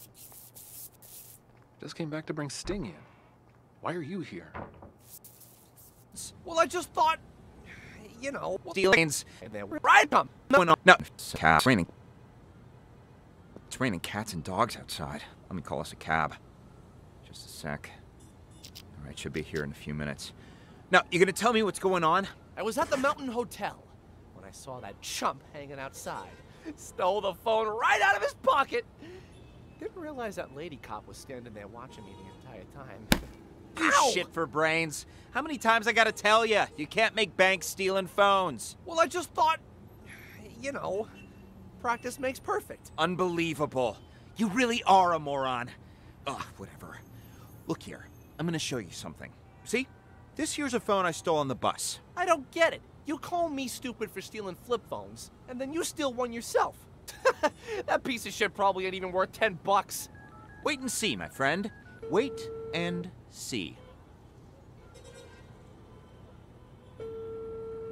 Just came back to bring Sting in. Why are you here? Well, I just thought, you know, Stealings. And then right come. No, no, no. It's raining. It's raining cats and dogs outside. Let me call us a cab. Just a sec. All right, should be here in a few minutes. Now, you gonna tell me what's going on? I was at the Mountain Hotel when I saw that chump hanging outside. Stole the phone right out of his pocket. Didn't realize that lady cop was standing there watching me the entire time. You Ow! shit for brains. How many times I gotta tell you? You can't make bank stealing phones. Well, I just thought, you know, practice makes perfect. Unbelievable. You really are a moron. Ugh, whatever. Look here, I'm gonna show you something. See? This here's a phone I stole on the bus. I don't get it. You call me stupid for stealing flip phones, and then you steal one yourself. That piece of shit probably ain't even worth ten bucks. Wait and see, my friend. Wait and see.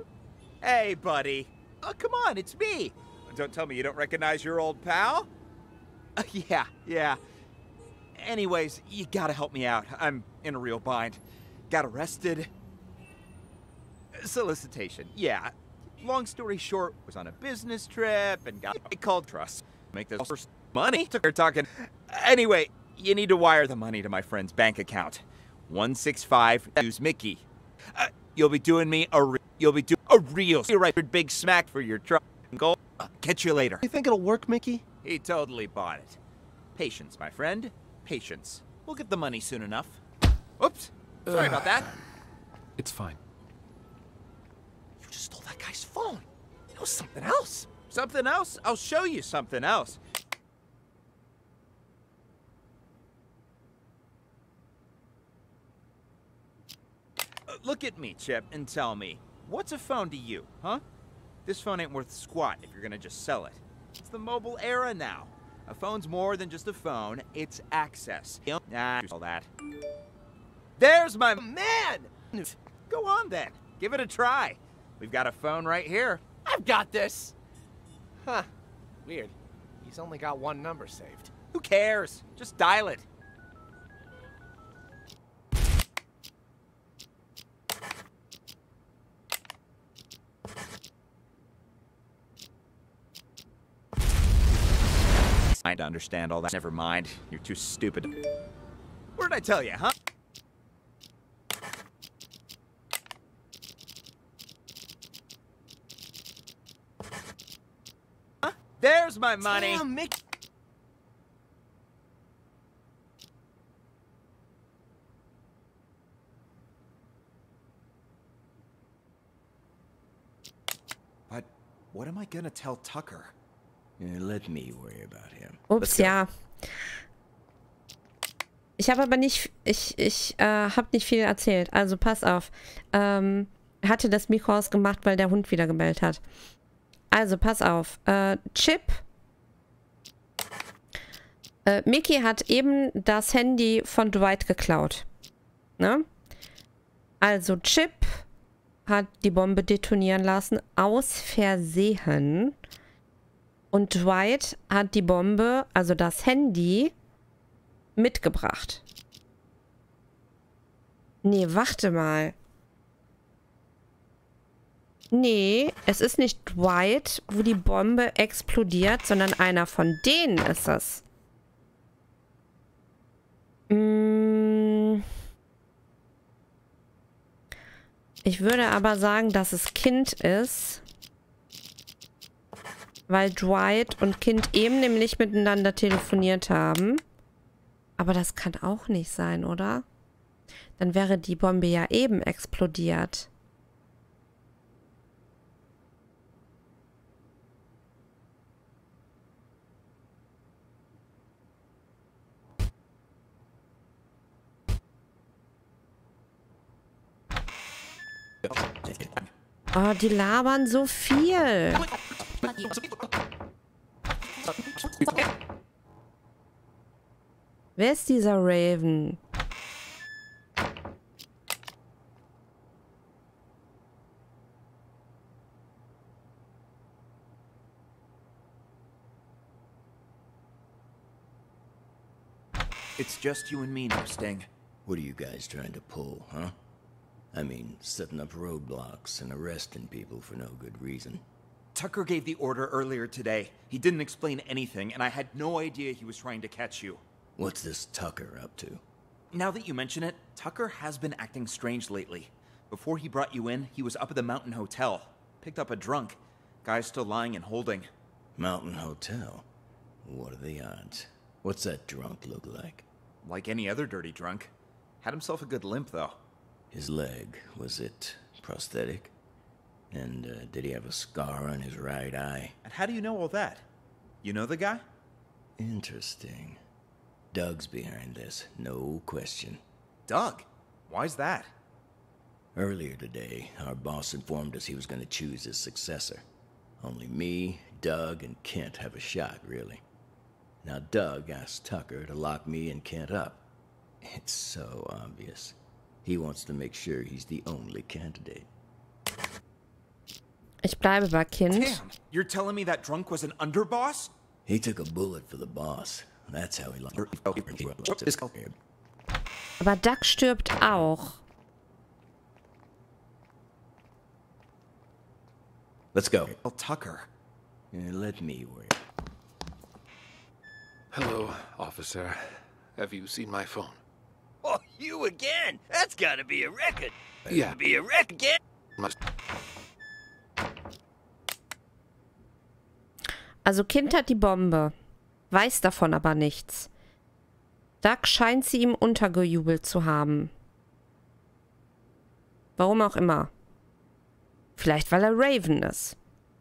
Hey, buddy. Oh, come on, it's me. Don't tell me you don't recognize your old pal? Uh, yeah, yeah. Anyways, you gotta help me out. I'm in a real bind. Got arrested. Solicitation, yeah. Long story short, was on a business trip and got called trust. Make this first money. Took her talking. Anyway, you need to wire the money to my friend's bank account. one six five, use Mickey. Uh, you'll be doing me a re you'll be doing a real right big smack for your truck. Go. Uh, catch you later. You think it'll work, Mickey? He totally bought it. Patience, my friend. Patience. We'll get the money soon enough. Oops. Sorry about that. It's fine. You just stole that guy's phone. It was something else. Something else? I'll show you something else. Uh, look at me, Chip, and tell me, what's a phone to you, huh? This phone ain't worth squat if you're gonna just sell it. It's the mobile era now. A phone's more than just a phone, it's access. Nah, all that. There's my man! Go on then, give it a try. We've got a phone right here. I've got this! Huh, weird. He's only got one number saved. Who cares? Just dial it. Trying to understand all that. Never mind. You're too stupid. What did I tell you, huh? Huh? There's my money. Damn, Mickey. But what am I gonna tell Tucker? Yeah, let me worry about him. Ups, ja. Ich habe aber nicht, ich, ich äh, habe nicht viel erzählt. Also pass auf. Ähm, er hatte das Mikro ausgemacht, weil der Hund wieder gebellt hat. Also pass auf. Äh, Chip. Äh, Mickey hat eben das Handy von Dwight geklaut. Ne? Also Chip hat die Bombe detonieren lassen aus Versehen. Und Dwight hat die Bombe, also das Handy, mitgebracht. Nee, warte mal. Nee, es ist nicht Dwight, wo die Bombe explodiert, sondern einer von denen ist es. Mm. Ich würde aber sagen, dass es Kind ist. Weil Dwight und Kind eben nämlich miteinander telefoniert haben. Aber das kann auch nicht sein, oder? Dann wäre die Bombe ja eben explodiert. Oh, die labern so viel. Wer ist dieser Raven? It's just you and me now, Sting. What are you guys trying to pull, huh? I mean, setting up roadblocks and arresting people for no good reason. Tucker gave the order earlier today. He didn't explain anything, and I had no idea he was trying to catch you. What's this Tucker up to? Now that you mention it, Tucker has been acting strange lately. Before he brought you in, he was up at the Mountain Hotel. Picked up a drunk. Guy's still lying and holding. Mountain Hotel? What are the odds? What's that drunk look like? Like any other dirty drunk. Had himself a good limp, though. His leg, was it prosthetic? And uh, did he have a scar on his right eye? And how do you know all that? You know the guy? Interesting. Doug's behind this, no question. Doug? Why's that? Earlier today, our boss informed us he was going to choose his successor. Only me, Doug, and Kent have a shot, really. Now, Doug asked Tucker to lock me and Kent up. It's so obvious. He wants to make sure he's the only candidate. Ich bleibe bei Kind. Damn, you're telling me that drunk was an underboss? He took a bullet for the boss. That's how he learned. Aber Duck stirbt auch. Let's go. Tucker. Yeah, let me worry. Hello, officer. Have you seen my phone? Oh, you again? That's gotta be a record. Yeah. Be a wreck again. Must. Also Kind hat die Bombe. Weiß davon aber nichts. Duck scheint sie ihm untergejubelt zu haben. Warum auch immer. Vielleicht, weil er Raven ist.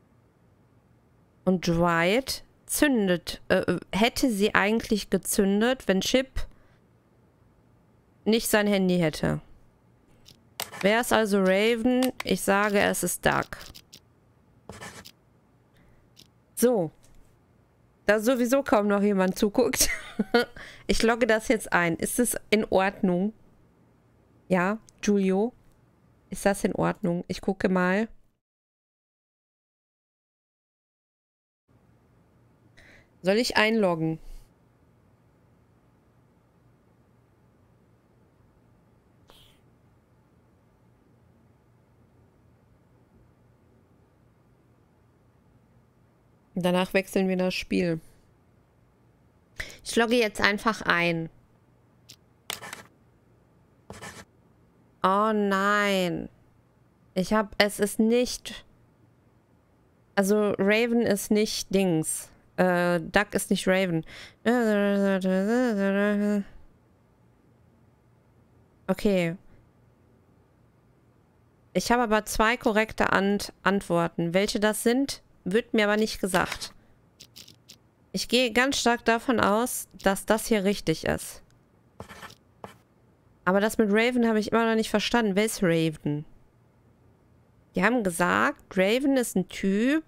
Und Dwight zündet, äh, hätte sie eigentlich gezündet, wenn Chip nicht sein Handy hätte. Wer ist also Raven? Ich sage, es ist Duck. So. Da sowieso kaum noch jemand zuguckt. Ich logge das jetzt ein. Ist es in Ordnung? Ja, Julio? Ist das in Ordnung? Ich gucke mal. Soll ich einloggen? Danach wechseln wir das Spiel. Ich logge jetzt einfach ein. Oh nein. Ich habe, es ist nicht, also Raven ist nicht Dings. Äh, Duck ist nicht Raven. Okay. Ich habe aber zwei korrekte Ant Antworten. Welche das sind, wird mir aber nicht gesagt. Ich gehe ganz stark davon aus, dass das hier richtig ist. Aber das mit Raven habe ich immer noch nicht verstanden. Wer ist Raven? Die haben gesagt, Raven ist ein Typ,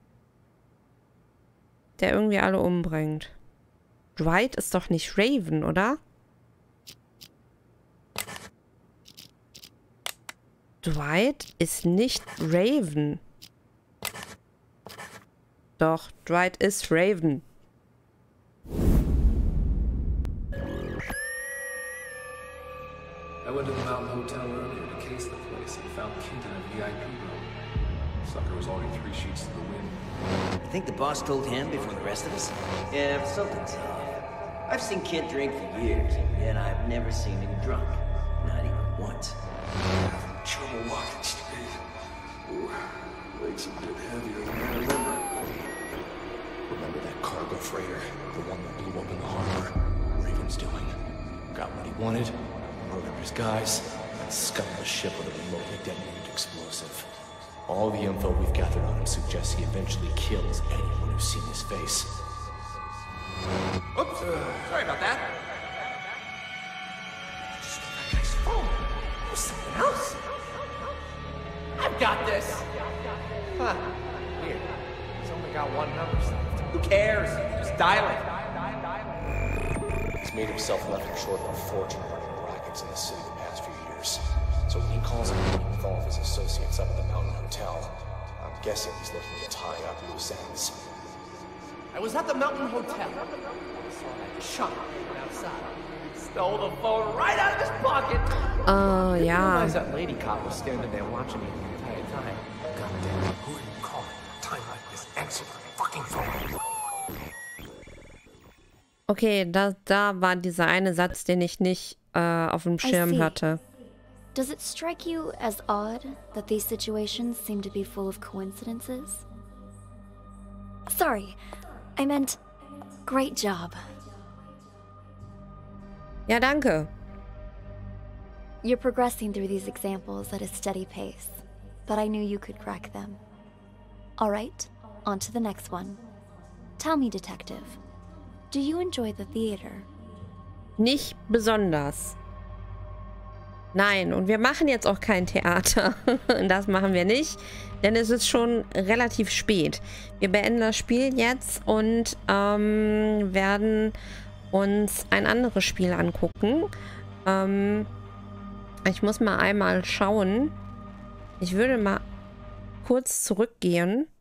der irgendwie alle umbringt. Dwight ist doch nicht Raven, oder? Dwight ist nicht Raven. Doch, Dwight ist Raven. I went to the Mountain Hotel earlier to case the place and found Kent in a V I P room. Sucker was already three sheets to the wind. I think the boss told him before the rest of us. Yeah, but something's off. I've seen Kent drink for years, and I've never seen him drunk. Not even once. Having trouble walking straight. Ooh, legs a bit heavier than I remember. Remember that cargo freighter? The one that blew up in the harbor? Raven's doing. Got what he wanted, murdered his guys, and scuttled the ship with a remotely detonated explosive. All the info we've gathered on him suggests he eventually kills anyone who's seen his face. Oops, uh, sorry about that. Just that guy's phone. It was something else. I've got this. Huh. Weird. He's only got one number saved. Who cares? Just dial it. He's made himself nothing short of a fortune running rackets in the city the past few years. So when he calls a meeting with all of his associates up at the Mountain Hotel, I'm guessing he's looking to tie up loose ends. I was at the Mountain Hotel. I saw that chump outside. Stole the phone right out of his pocket. Oh, I didn't ja. realize that lady cop was standing there watching me the entire time. Goddamn, who are you calling at a time like this? Answer the fucking phone. Okay, da, da war dieser eine Satz, den ich nicht äh, auf dem I Schirm see. hatte. Does it strike you as odd that these situations seem to be full of coincidences? Sorry, I meant great job. Ja, danke. You're progressing through these examples at a steady pace, but I knew you could crack them. All right, on to the next one. Tell me, detective, do you enjoy the theater? Nicht besonders. Nein, und wir machen jetzt auch kein Theater. Das machen wir nicht, denn es ist schon relativ spät. Wir beenden das Spiel jetzt und ähm, werden uns ein anderes Spiel angucken. Ähm, ich muss mal einmal schauen. Ich würde mal kurz zurückgehen